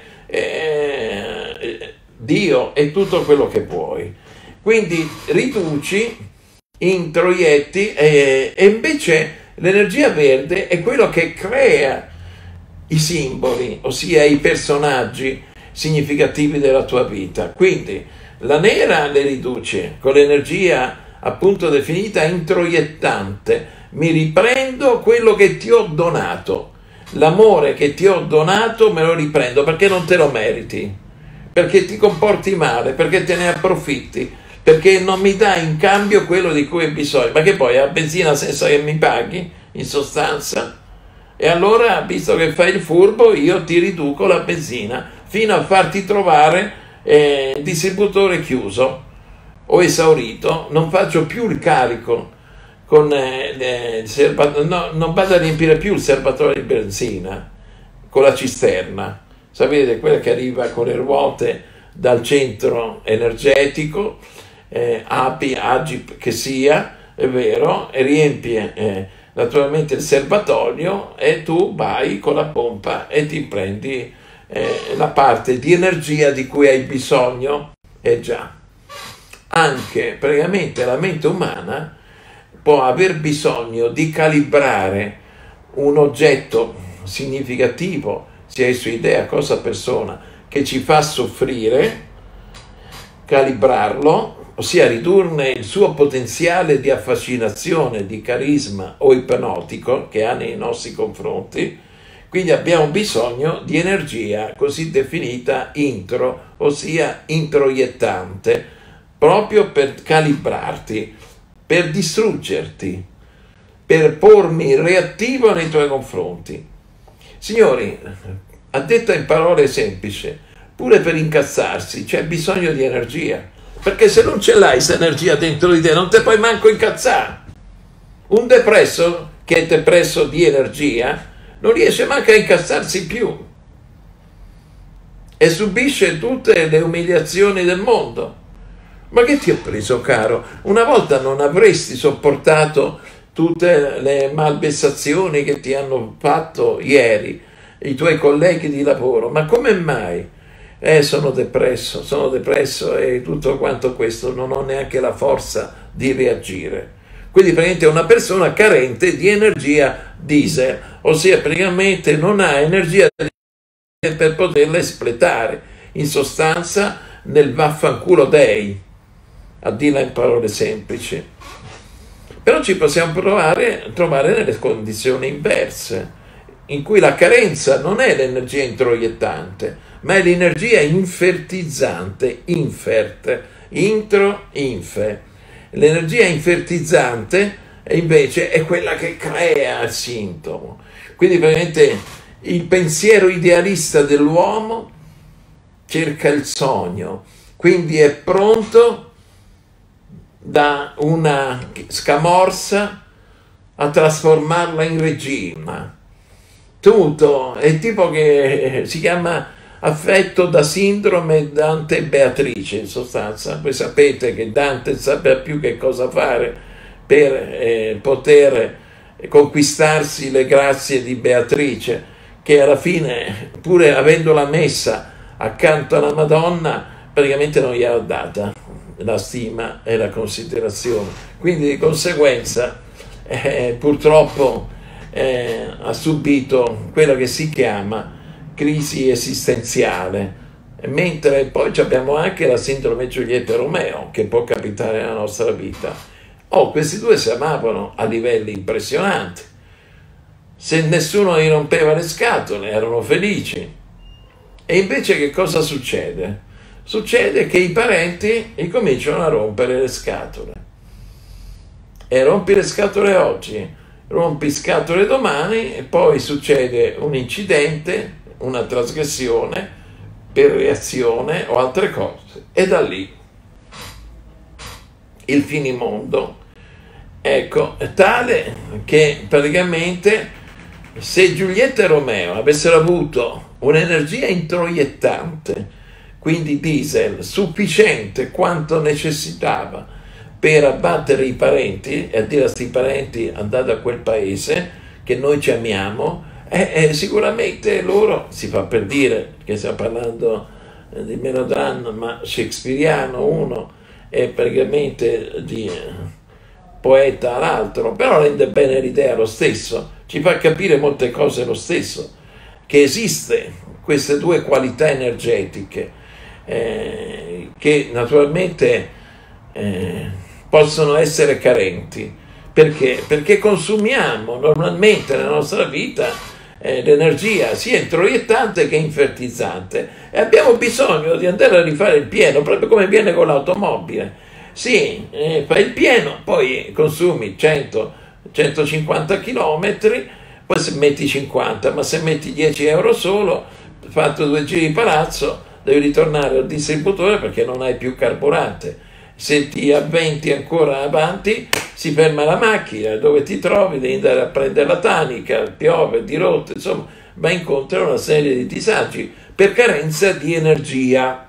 eh, Dio e tutto quello che vuoi. Quindi riduci, introietti, eh, e invece l'energia verde è quello che crea i simboli, ossia i personaggi significativi della tua vita. Quindi la nera le riduce con l'energia appunto definita introiettante. Mi riprendo quello che ti ho donato, l'amore che ti ho donato me lo riprendo perché non te lo meriti, perché ti comporti male, perché te ne approfitti, perché non mi dai in cambio quello di cui hai bisogno, ma che poi ha benzina senza che mi paghi, in sostanza. E allora, visto che fai il furbo, io ti riduco la benzina fino a farti trovare eh, il distributore chiuso o esaurito. Non faccio più il carico con eh, il serbatoio, no, non vado a riempire più il serbatoio di benzina con la cisterna, sapete, quella che arriva con le ruote dal centro energetico, eh, A P I, Agip che sia, è vero, e riempie eh, naturalmente il serbatoio, e tu vai con la pompa e ti prendi eh, la parte di energia di cui hai bisogno. E già, anche praticamente la mente umana può aver bisogno di calibrare un oggetto significativo, sia esso idea, cosa, persona, che ci fa soffrire, calibrarlo, ossia ridurne il suo potenziale di affascinazione, di carisma o ipnotico che ha nei nostri confronti. Quindi abbiamo bisogno di energia così definita intro, ossia introiettante, proprio per calibrarti, per distruggerti, per pormi reattivo nei tuoi confronti. Signori, a detta in parole semplici, pure per incazzarsi c'è bisogno di energia, perché se non ce l'hai questa energia dentro di te non te puoi manco incazzare. Un depresso che è depresso di energia non riesce manco a incazzarsi più e subisce tutte le umiliazioni del mondo. Ma che ti ha preso, caro? Una volta non avresti sopportato tutte le malversazioni che ti hanno fatto ieri i tuoi colleghi di lavoro, ma come mai? Eh, sono depresso, sono depresso e tutto quanto questo, non ho neanche la forza di reagire. Quindi praticamente è una persona carente di energia diesel, ossia praticamente non ha energia per poterla espletare, in sostanza nel vaffanculo dei, a dirla in parole semplici. Però ci possiamo provare, trovare nelle condizioni inverse, in cui la carenza non è l'energia introiettante, ma è l'energia infertizzante, infert, intro, infe. L'energia infertizzante invece è quella che crea il sintomo. Quindi veramente il pensiero idealista dell'uomo cerca il sogno, quindi è pronto da una scamorza a trasformarla in regina. Tutto è tipo che si chiama affetto da sindrome Dante e Beatrice, in sostanza. Voi sapete che Dante sapeva più che cosa fare per eh, poter conquistarsi le grazie di Beatrice, che alla fine, pur avendola messa accanto alla Madonna, praticamente non gli ha data la stima e la considerazione. Quindi di conseguenza eh, purtroppo eh, ha subito quella che si chiama crisi esistenziale, mentre poi abbiamo anche la sindrome Giulietta e Romeo, che può capitare nella nostra vita. Oh, questi due si amavano a livelli impressionanti, se nessuno gli rompeva le scatole erano felici. E invece che cosa succede? Succede che i parenti gli cominciano a rompere le scatole, e rompi le scatole oggi, rompi scatole domani, e poi succede un incidente, una trasgressione per reazione o altre cose, e da lì il finimondo, ecco, è tale che praticamente se Giulietta e Romeo avessero avuto un'energia introiettante, quindi diesel, sufficiente quanto necessitava per abbattere i parenti e a dire a questi parenti andate a quel paese che noi ci amiamo, eh, eh, sicuramente loro, si fa per dire che stiamo parlando eh, di melodramma shakespeariano, uno è praticamente di eh, poeta all'altro, però rende bene l'idea lo stesso, ci fa capire molte cose lo stesso, che esiste queste due qualità energetiche eh, che naturalmente eh, possono essere carenti. Perché? Perché consumiamo normalmente nella nostra vita eh, l'energia sia introiettante che infertizzante, e abbiamo bisogno di andare a rifare il pieno, proprio come viene con l'automobile. Sì, eh, fai il pieno, poi consumi cento centocinquanta chilometri, poi se metti cinquanta, ma se metti dieci euro solo, fatto due giri di palazzo, devi ritornare al distributore perché non hai più carburante. Se ti avventi ancora avanti, si ferma la macchina, dove ti trovi devi andare a prendere la tanica, piove, dirotte, insomma, va incontro a una serie di disagi per carenza di energia.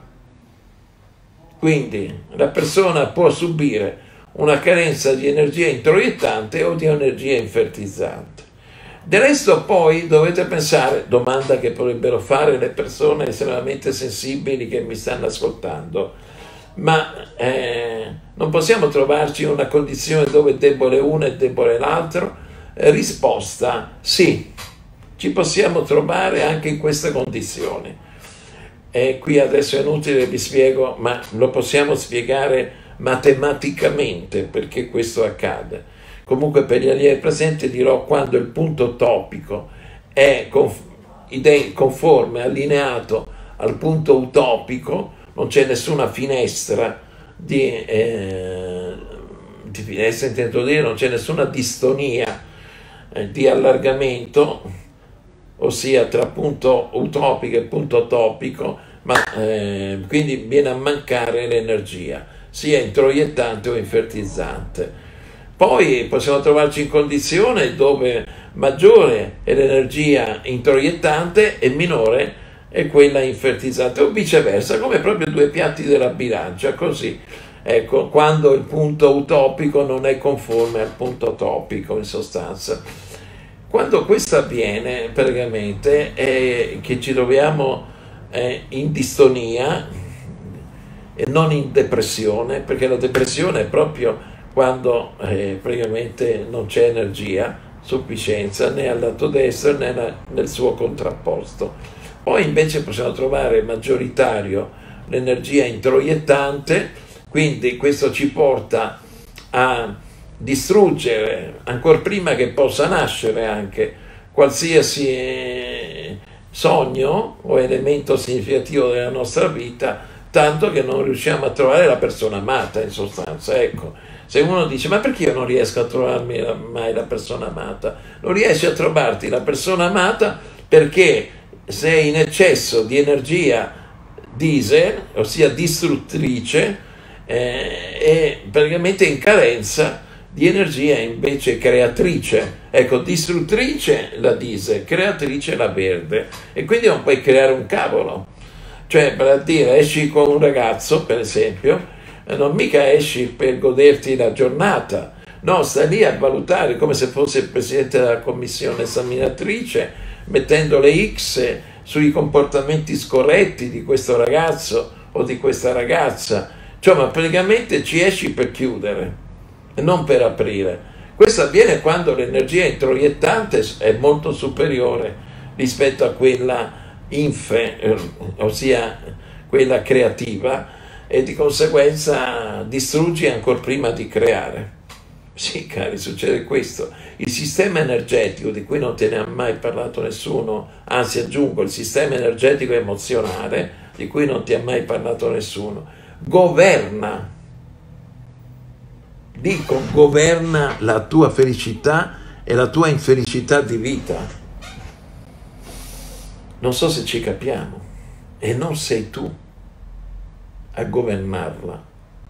Quindi la persona può subire una carenza di energia introiettante o di energia infertizzante. Del resto poi dovete pensare, domanda che potrebbero fare le persone estremamente sensibili che mi stanno ascoltando, ma eh, non possiamo trovarci in una condizione dove è debole uno e debole l'altro? Eh, risposta, sì, ci possiamo trovare anche in queste condizioni. E qui adesso è inutile che vi spiego, ma lo possiamo spiegare matematicamente perché questo accade. Comunque per gli allievi presenti dirò quando il punto topico è conforme, allineato al punto utopico, non c'è nessuna finestra di, eh, di finestra, intendo dire, non c'è nessuna distonia eh, di allargamento, ossia tra punto utopico e punto topico, ma eh, quindi viene a mancare l'energia, sia introiettante o infertizzante. Poi possiamo trovarci in condizione dove maggiore è l'energia introiettante e minore è quella infertizzante, o viceversa, come proprio due piatti della bilancia, così. Ecco, quando il punto utopico non è conforme al punto topico, in sostanza. Quando questo avviene, praticamente, è che ci troviamo eh, in distonia e non in depressione, perché la depressione è proprio quando eh, praticamente non c'è energia, sufficienza né al lato destro né la, nel suo contrapposto. Poi invece possiamo trovare maggioritario l'energia introiettante, quindi questo ci porta a distruggere, ancora prima che possa nascere anche, qualsiasi sogno o elemento significativo della nostra vita, tanto che non riusciamo a trovare la persona amata, in sostanza. Ecco, se uno dice ma perché io non riesco a trovarmi la, mai la persona amata? Non riesci a trovarti la persona amata perché sei in eccesso di energia diesel, ossia distruttrice, eh, e praticamente in carenza di energia invece creatrice. Ecco, distruttrice la diesel, creatrice la verde, e quindi non puoi creare un cavolo. Cioè, per dire, esci con un ragazzo, per esempio, non mica esci per goderti la giornata, no, stai lì a valutare come se fosse il presidente della commissione esaminatrice, mettendo le X sui comportamenti scorretti di questo ragazzo o di questa ragazza. Cioè, ma praticamente ci esci per chiudere e non per aprire. Questo avviene quando l'energia introiettante è molto superiore rispetto a quella infe, eh, ossia quella creativa, e di conseguenza distruggi ancora prima di creare. Sì, cari, succede questo. Il sistema energetico, di cui non te ne ha mai parlato nessuno, anzi aggiungo, il sistema energetico emozionale, di cui non ti ha mai parlato nessuno, governa, dico, governa la tua felicità e la tua infelicità di vita. Non so se ci capiamo, e non sei tu a governarla,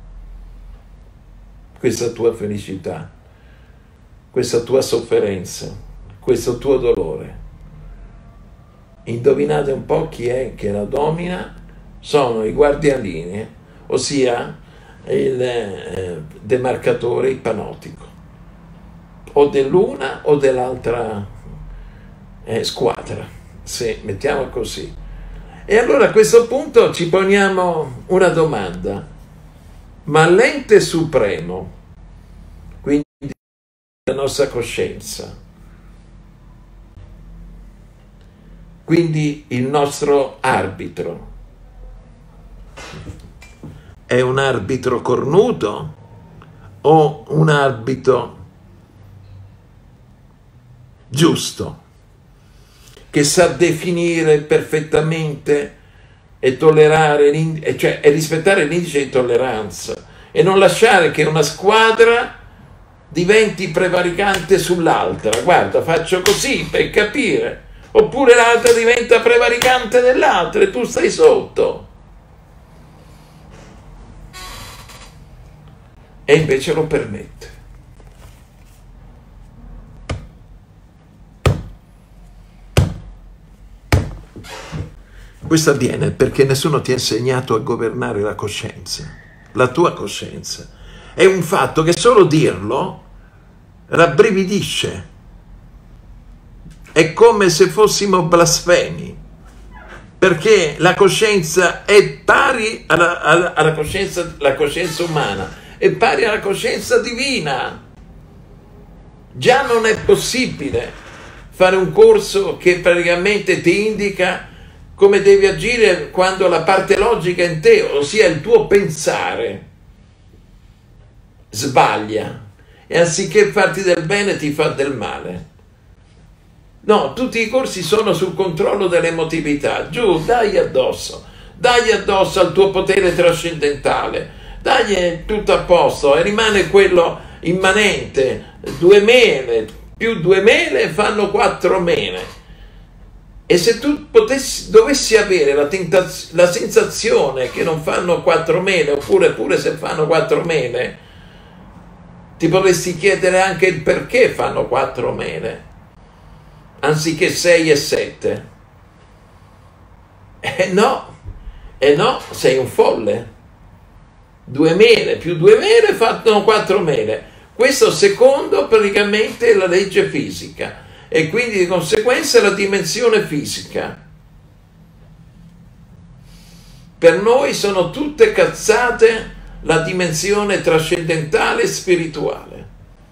questa tua felicità, questa tua sofferenza, questo tuo dolore. Indovinate un po' chi è che la domina? Sono i guardialinee, ossia il eh, demarcatore ipanotico, o dell'una o dell'altra eh, squadra, se mettiamo così. E allora a questo punto ci poniamo una domanda: ma l'ente supremo, quindi la nostra coscienza, quindi il nostro arbitro, è un arbitro cornuto o un arbitro giusto, che sa definire perfettamente e tollerare, cioè e rispettare l'indice di tolleranza, e non lasciare che una squadra diventi prevaricante sull'altra? Guarda, faccio così per capire, oppure l'altra diventa prevaricante dell'altra e tu stai sotto. E invece lo permette. Questo avviene perché nessuno ti ha insegnato a governare la coscienza, la tua coscienza. È un fatto che solo dirlo rabbrividisce. È come se fossimo blasfemi, perché la coscienza è pari alla, alla, alla coscienza, la coscienza umana è pari alla coscienza divina. Già non è possibile fare un corso che praticamente ti indica come devi agire quando la parte logica in te, ossia il tuo pensare, sbaglia e anziché farti del bene ti fa del male. No, tutti i corsi sono sul controllo dell'emotività. Giù, dai addosso, dai addosso al tuo potere trascendentale, dai tutto a posto, e rimane quello immanente. Due mele più due mele fanno quattro mele. E se tu potessi, dovessi avere la, tentaz- la sensazione che non fanno quattro mele, oppure pure se fanno quattro mele, ti potresti chiedere anche il perché fanno quattro mele, anziché sei e sette. Eh no, eh no, sei un folle. Due mele più due mele fanno quattro mele. Questo secondo praticamente la legge fisica, e quindi di conseguenza la dimensione fisica. Per noi sono tutte cazzate la dimensione trascendentale e spirituale.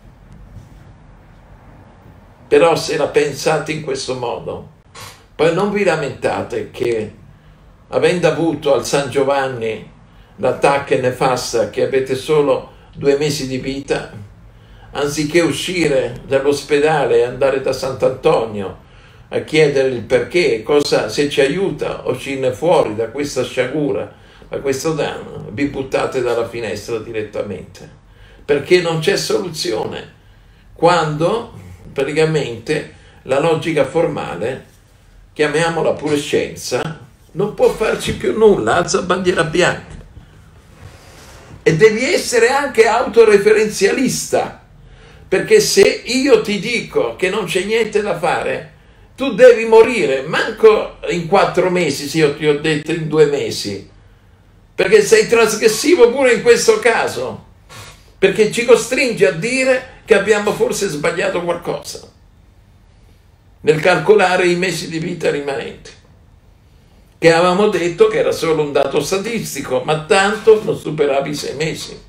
Però se la pensate in questo modo, poi non vi lamentate che, avendo avuto al San Giovanni l'attacco nefasta che avete solo due mesi di vita, anziché uscire dall'ospedale e andare da Sant'Antonio a chiedere il perché, cosa, se ci aiuta a uscirne fuori da questa sciagura, da questo danno, vi buttate dalla finestra direttamente, perché non c'è soluzione quando praticamente la logica formale, chiamiamola pure scienza, non può farci più nulla, alza bandiera bianca. E devi essere anche autoreferenzialista, perché se io ti dico che non c'è niente da fare, tu devi morire, manco in quattro mesi, se io ti ho detto in due mesi, perché sei trasgressivo pure in questo caso, perché ci costringe a dire che abbiamo forse sbagliato qualcosa nel calcolare i mesi di vita rimanenti, che avevamo detto che era solo un dato statistico, ma tanto non superavi i sei mesi.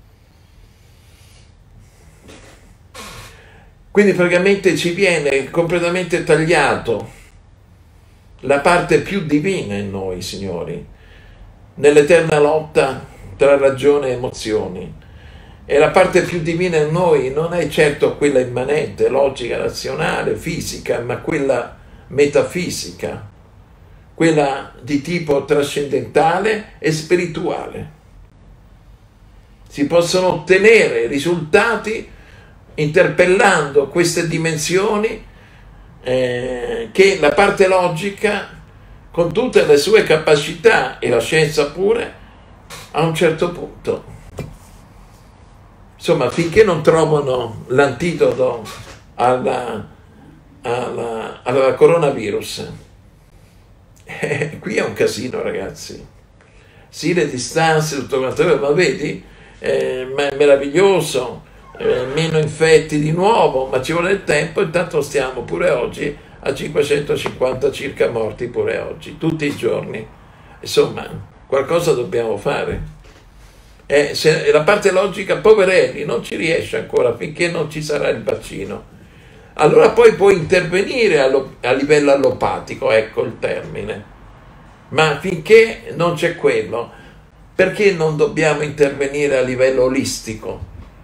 Quindi praticamente ci viene completamente tagliato la parte più divina in noi, signori, nell'eterna lotta tra ragione e emozioni. E la parte più divina in noi non è certo quella immanente, logica, razionale, fisica, ma quella metafisica, quella di tipo trascendentale e spirituale. Si possono ottenere risultati interpellando queste dimensioni eh, che la parte logica, con tutte le sue capacità, e la scienza pure, a un certo punto, insomma, finché non trovano l'antidoto alla, alla, alla coronavirus, eh, qui è un casino, ragazzi. Sì, le distanze, tutto quanto, ma vedi, eh, ma è meraviglioso, eh, meno infetti di nuovo, ma ci vuole il tempo. Intanto stiamo pure oggi a cinquecentocinquanta circa morti pure oggi, tutti i giorni. Insomma, qualcosa dobbiamo fare. Eh, se la parte logica, poverelli, non ci riesce ancora finché non ci sarà il vaccino. Allora poi puoi intervenire allo, a livello allopatico, ecco il termine. Ma finché non c'è quello, perché non dobbiamo intervenire a livello olistico?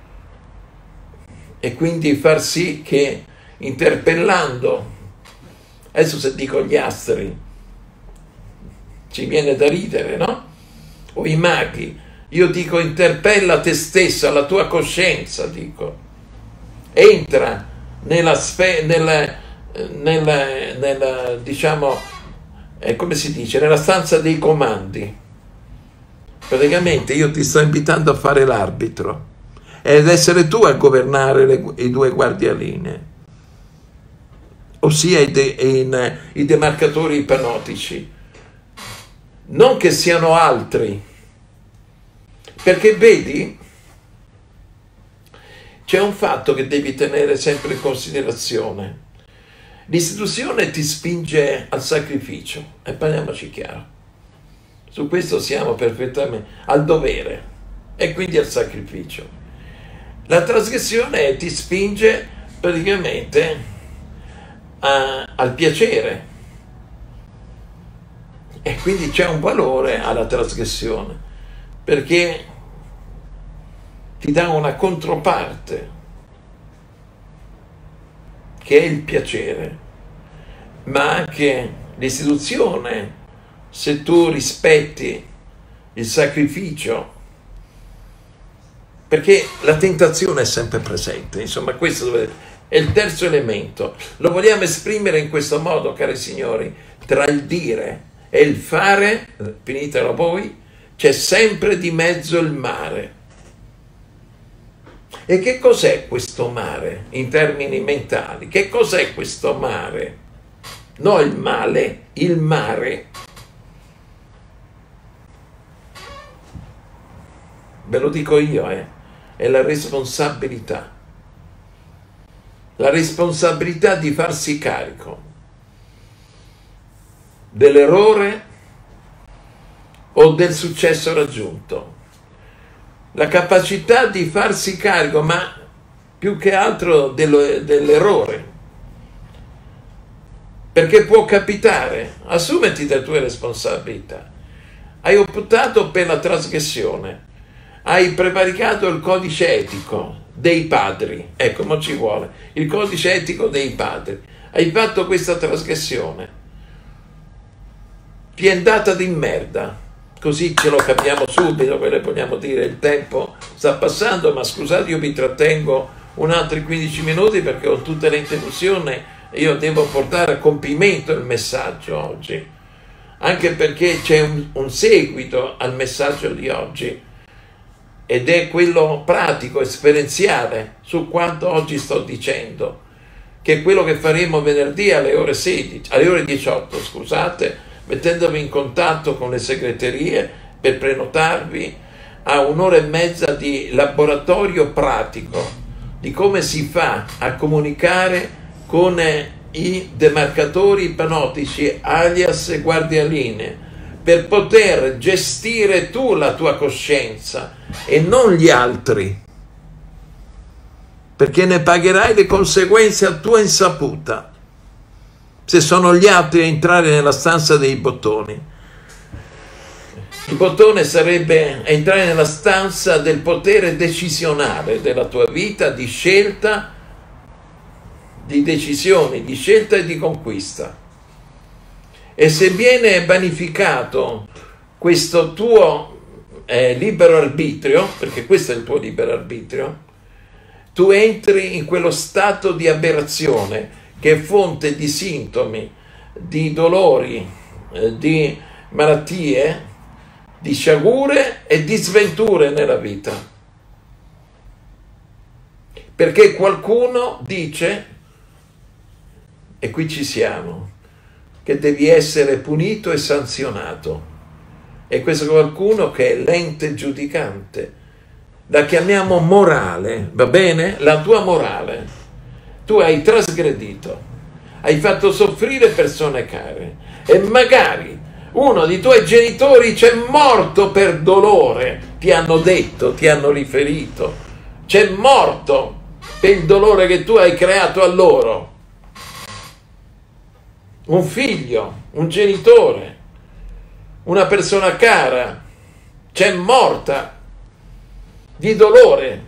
E quindi far sì che, interpellando, adesso se dico gli astri, ci viene da ridere, no? O i maghi. Io dico, interpella te stessa, la tua coscienza, dico. Entra nella sfera, nella, nella, nella, diciamo, eh, come si dice, nella stanza dei comandi. Praticamente io ti sto invitando a fare l'arbitro ed essere tu a governare le, i due guardialine, ossia i, de, in, i demarcatori ipnotici. Non che siano altri, perché vedi, c'è un fatto che devi tenere sempre in considerazione. L'istituzione ti spinge al sacrificio, e parliamoci chiaro. Su questo siamo perfettamente al dovere, e quindi al sacrificio. La trasgressione ti spinge praticamente a, al piacere, e quindi c'è un valore alla trasgressione, perché ti dà una controparte che è il piacere, ma anche l'istituzione, se tu rispetti il sacrificio, perché la tentazione è sempre presente. Insomma, questo è il terzo elemento. Lo vogliamo esprimere in questo modo, cari signori: tra il dire e il fare, finitelo voi, c'è sempre di mezzo il mare. E che cos'è questo mare in termini mentali? Che cos'è questo mare? No il male, il mare. Ve lo dico io, eh. È la responsabilità. La responsabilità di farsi carico dell'errore o del successo raggiunto. La capacità di farsi carico, ma più che altro dello, dell'errore. Perché può capitare, assumiti le tue responsabilità. Hai optato per la trasgressione, hai prevaricato il codice etico dei padri, ecco, ma ci vuole, il codice etico dei padri, hai fatto questa trasgressione, ti è andata di merda, così ce lo capiamo subito, ve le vogliamo dire, il tempo sta passando, ma scusate, io vi trattengo un altri quindici minuti perché ho tutte le interruzioni, io devo portare a compimento il messaggio oggi, anche perché c'è un, un seguito al messaggio di oggi, ed è quello pratico, esperienziale, su quanto oggi sto dicendo, che è quello che faremo venerdì alle ore sedici, alle ore diciotto, scusate, mettendovi in contatto con le segreterie per prenotarvi a un'ora e mezza di laboratorio pratico, di come si fa a comunicare con i demarcatori ipnotici, alias guardialine, per poter gestire tu la tua coscienza e non gli altri, perché ne pagherai le conseguenze a tua insaputa se sono gli altri a entrare nella stanza dei bottoni. Il bottone sarebbe entrare nella stanza del potere decisionale della tua vita, di scelta, di decisioni, di scelta e di conquista. E se viene vanificato questo tuo eh, libero arbitrio, perché questo è il tuo libero arbitrio, tu entri in quello stato di aberrazione che è fonte di sintomi, di dolori, eh, di malattie, di sciagure e di sventure nella vita. Perché qualcuno dice, e qui ci siamo, che devi essere punito e sanzionato. E questo qualcuno che è l'ente giudicante. La chiamiamo morale, va bene? La tua morale. Tu hai trasgredito, hai fatto soffrire persone care e magari uno dei tuoi genitori c'è morto per dolore, ti hanno detto, ti hanno riferito, c'è morto per il dolore che tu hai creato a loro. Un figlio, un genitore, una persona cara c'è morta di dolore.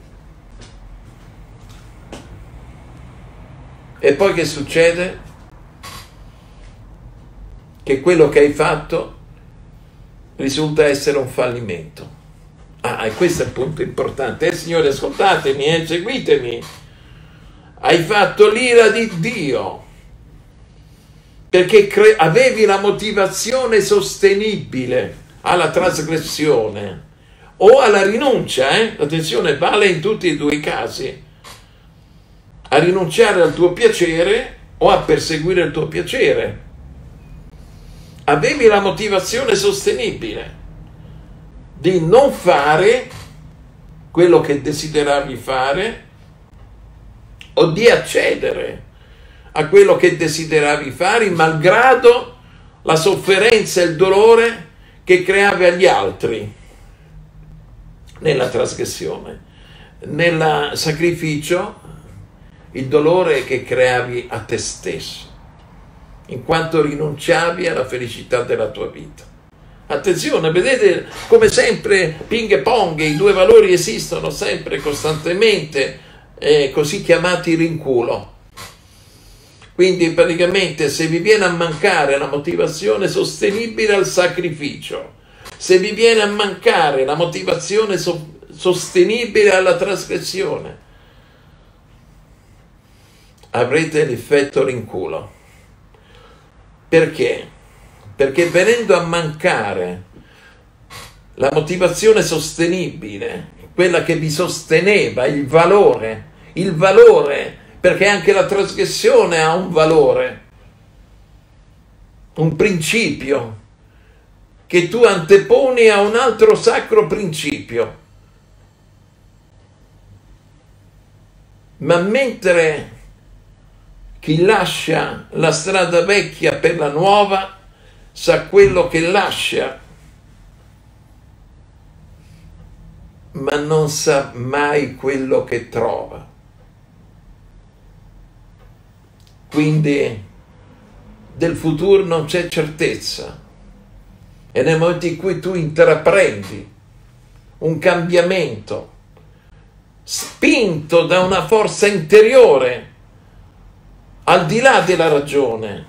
E poi che succede? Che quello che hai fatto risulta essere un fallimento. Ah, e questo è il punto importante. Eh, signori, ascoltatemi, eh, seguitemi. Hai fatto l'ira di Dio, perché cre- avevi la motivazione sostenibile alla trasgressione o alla rinuncia, eh? Attenzione, vale in tutti e due i casi. A rinunciare al tuo piacere o a perseguire il tuo piacere. Avevi la motivazione sostenibile di non fare quello che desideravi fare o di accedere a quello che desideravi fare, malgrado la sofferenza e il dolore che creavi agli altri nella trasgressione, nel sacrificio, il dolore che creavi a te stesso, in quanto rinunciavi alla felicità della tua vita. Attenzione, vedete come sempre ping e pong, i due valori esistono sempre costantemente, eh, così chiamati rinculo. Quindi praticamente se vi viene a mancare la motivazione sostenibile al sacrificio, se vi viene a mancare la motivazione so- sostenibile alla trasgressione, avrete l'effetto rinculo. Perché? Perché venendo a mancare la motivazione sostenibile, quella che vi sosteneva, il valore, il valore, perché anche la trasgressione ha un valore, un principio che tu anteponi a un altro sacro principio. Ma mentre chi lascia la strada vecchia per la nuova sa quello che lascia ma non sa mai quello che trova. Quindi del futuro non c'è certezza. E nel momento in cui tu intraprendi un cambiamento spinto da una forza interiore al di là della ragione,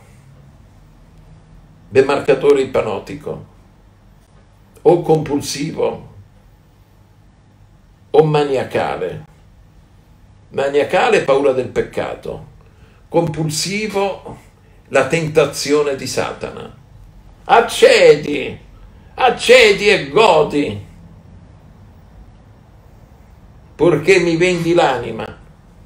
demarcatore ipnotico o compulsivo o maniacale. Maniacale, paura del peccato. Compulsivo, la tentazione di Satana. Accedi, accedi e godi, purché mi vendi l'anima.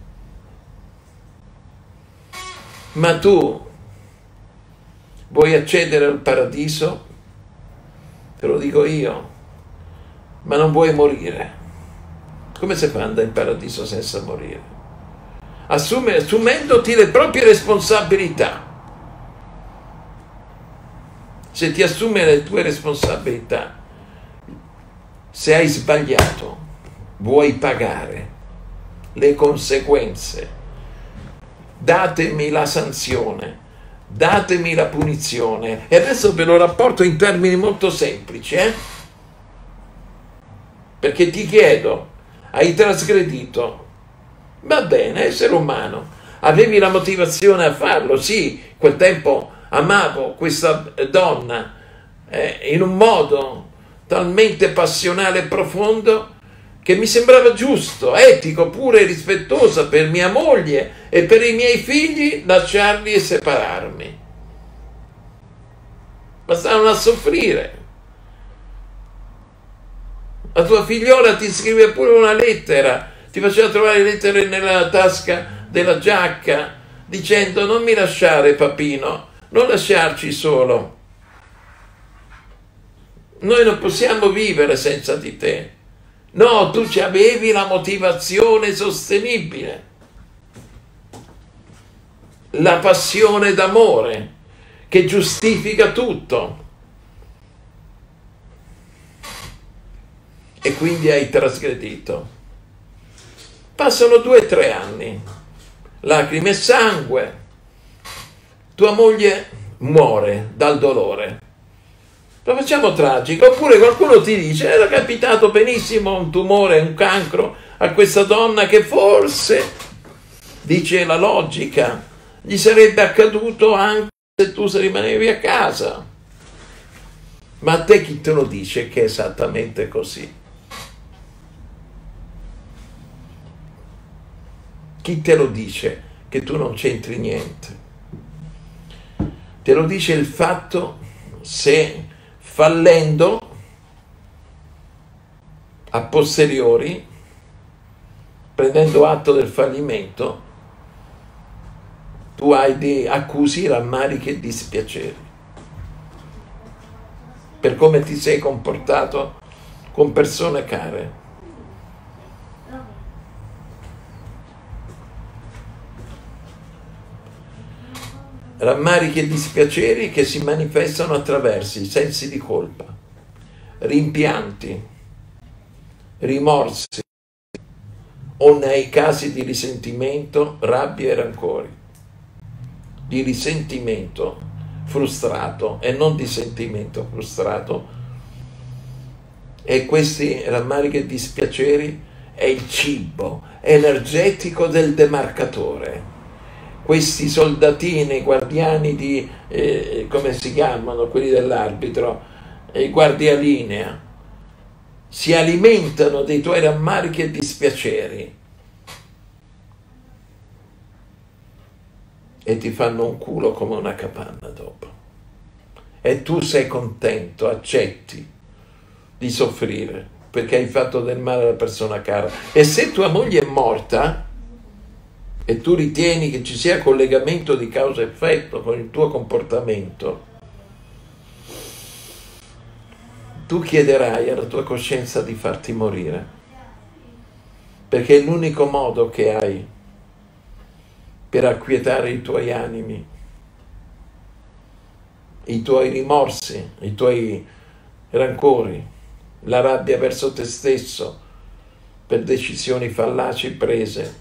Ma tu vuoi accedere al paradiso? Te lo dico io, ma non vuoi morire. Come si fa ad andare in paradiso senza morire? Assume, assumendoti le proprie responsabilità. Se ti assumi le tue responsabilità, se hai sbagliato, vuoi pagare le conseguenze. Datemi la sanzione, datemi la punizione. E adesso ve lo rapporto in termini molto semplici, eh? Perché ti chiedo, hai trasgredito? Va bene, essere umano. Avevi la motivazione a farlo? Sì, quel tempo amavo questa donna eh, in un modo talmente passionale e profondo che mi sembrava giusto, etico, pure rispettosa per mia moglie e per i miei figli lasciarli e separarmi. Ma stavano a soffrire. La tua figliola ti scrive pure una lettera, ti faceva trovare lettere nella tasca della giacca dicendo: non mi lasciare, papino, non lasciarci solo, noi non possiamo vivere senza di te. No, tu ci avevi la motivazione sostenibile, la passione d'amore che giustifica tutto, e quindi hai trasgredito. Passano due o tre anni, lacrime e sangue, tua moglie muore dal dolore. Lo facciamo tragico. Oppure qualcuno ti dice: era capitato benissimo un tumore, un cancro a questa donna che forse, dice la logica, gli sarebbe accaduto anche se tu se rimanevi a casa. Ma a te chi te lo dice che è esattamente così? Chi te lo dice che tu non c'entri niente? Te lo dice il fatto se, fallendo a posteriori, prendendo atto del fallimento, tu hai di accusi, rammarichi e dispiaceri per come ti sei comportato con persone care. Rammarichi e dispiaceri che si manifestano attraverso i sensi di colpa, rimpianti, rimorsi o nei casi di risentimento, rabbia e rancori, di risentimento frustrato e non di sentimento frustrato. E questi rammarichi e dispiaceri è il cibo energetico del demarcatore. Questi soldatini, guardiani di, eh, come si chiamano, quelli dell'arbitro, eh, guardialinea, si alimentano dei tuoi rammarichi e dispiaceri e ti fanno un culo come una capanna dopo. E tu sei contento, accetti di soffrire perché hai fatto del male alla persona cara. E se tua moglie è morta e tu ritieni che ci sia collegamento di causa-effetto con il tuo comportamento, tu chiederai alla tua coscienza di farti morire, perché è l'unico modo che hai per acquietare i tuoi animi, i tuoi rimorsi, i tuoi rancori, la rabbia verso te stesso per decisioni fallaci prese.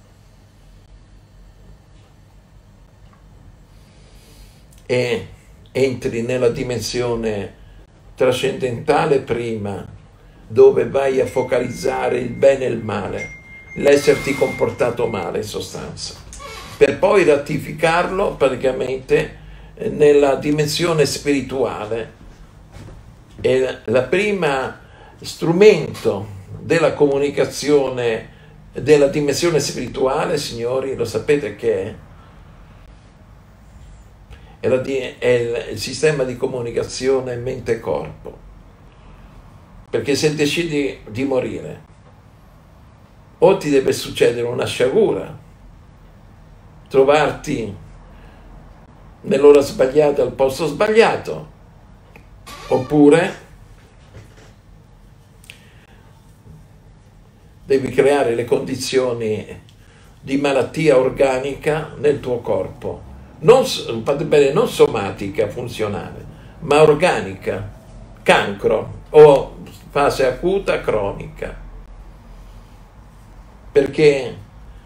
E entri nella dimensione trascendentale prima, dove vai a focalizzare il bene e il male, l'esserti comportato male in sostanza, per poi ratificarlo praticamente nella dimensione spirituale. E la prima strumento della comunicazione della dimensione spirituale, signori, lo sapete che è? È, la, è il, il sistema di comunicazione mente-corpo. Perché se decidi di morire, o ti deve succedere una sciagura, trovarti nell'ora sbagliata al posto sbagliato, oppure devi creare le condizioni di malattia organica nel tuo corpo, non, fate bene, non somatica, funzionale, ma organica, cancro o fase acuta cronica, perché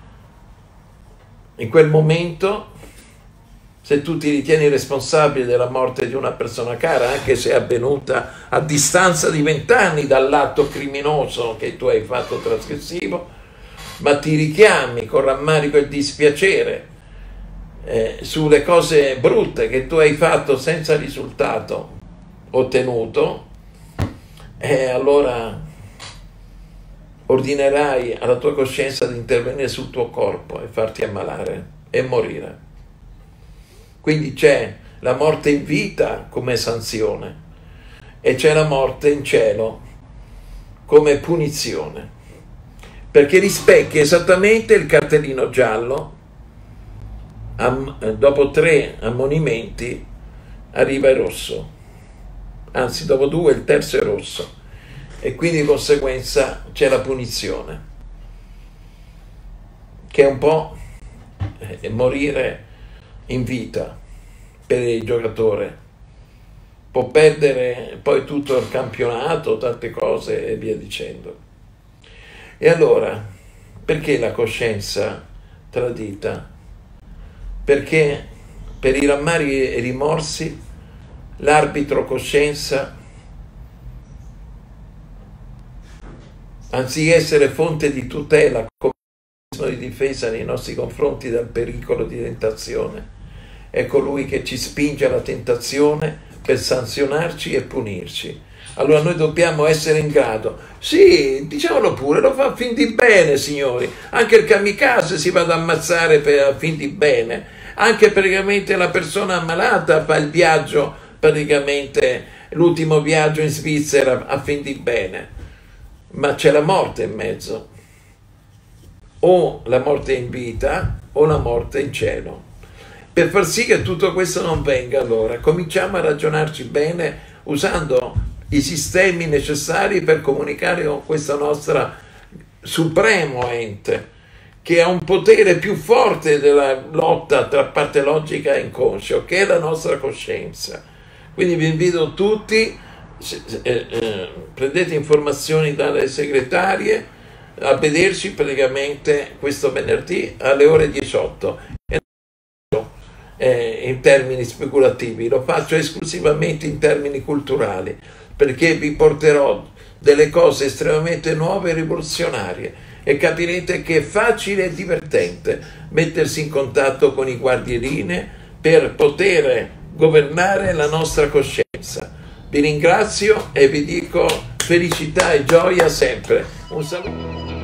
in quel momento, se tu ti ritieni responsabile della morte di una persona cara, anche se è avvenuta a distanza di vent'anni dall'atto criminoso che tu hai fatto trasgressivo, ma ti richiami con rammarico e dispiacere eh, sulle cose brutte che tu hai fatto senza risultato ottenuto, e allora ordinerai alla tua coscienza di intervenire sul tuo corpo e farti ammalare e morire. Quindi c'è la morte in vita come sanzione e c'è la morte in cielo come punizione, perché rispecchia esattamente il cartellino giallo. Dopo tre ammonimenti arriva il rosso, anzi dopo due il terzo è rosso, e quindi di conseguenza c'è la punizione, che è un po' morire in vita per il giocatore. Può perdere poi tutto il campionato, tante cose e via dicendo. E allora, perché la coscienza tradita? Perché per i rammarichi e i rimorsi l'arbitro coscienza, anziché essere fonte di tutela, di difesa nei nostri confronti dal pericolo di tentazione, è colui che ci spinge alla tentazione per sanzionarci e punirci. Allora noi dobbiamo essere in grado, sì, diciamolo pure, lo fa a fin di bene, signori, anche il kamikaze si va ad ammazzare per, a fin di bene, anche praticamente la persona ammalata fa il viaggio, praticamente l'ultimo viaggio in Svizzera a fin di bene, ma c'è la morte in mezzo, o la morte in vita o la morte in cielo. Per far sì che tutto questo non venga, allora cominciamo a ragionarci bene usando i sistemi necessari per comunicare con questa nostra supremo ente, che ha un potere più forte della lotta tra parte logica e inconscio, che è la nostra coscienza. Quindi vi invito tutti, eh, eh, prendete informazioni dalle segretarie, a vederci praticamente questo venerdì alle ore diciotto. Eh, in termini speculativi, lo faccio esclusivamente in termini culturali, perché vi porterò delle cose estremamente nuove e rivoluzionarie, e capirete che è facile e divertente mettersi in contatto con i guardierini per poter governare la nostra coscienza. Vi ringrazio e vi dico felicità e gioia sempre. Un saluto.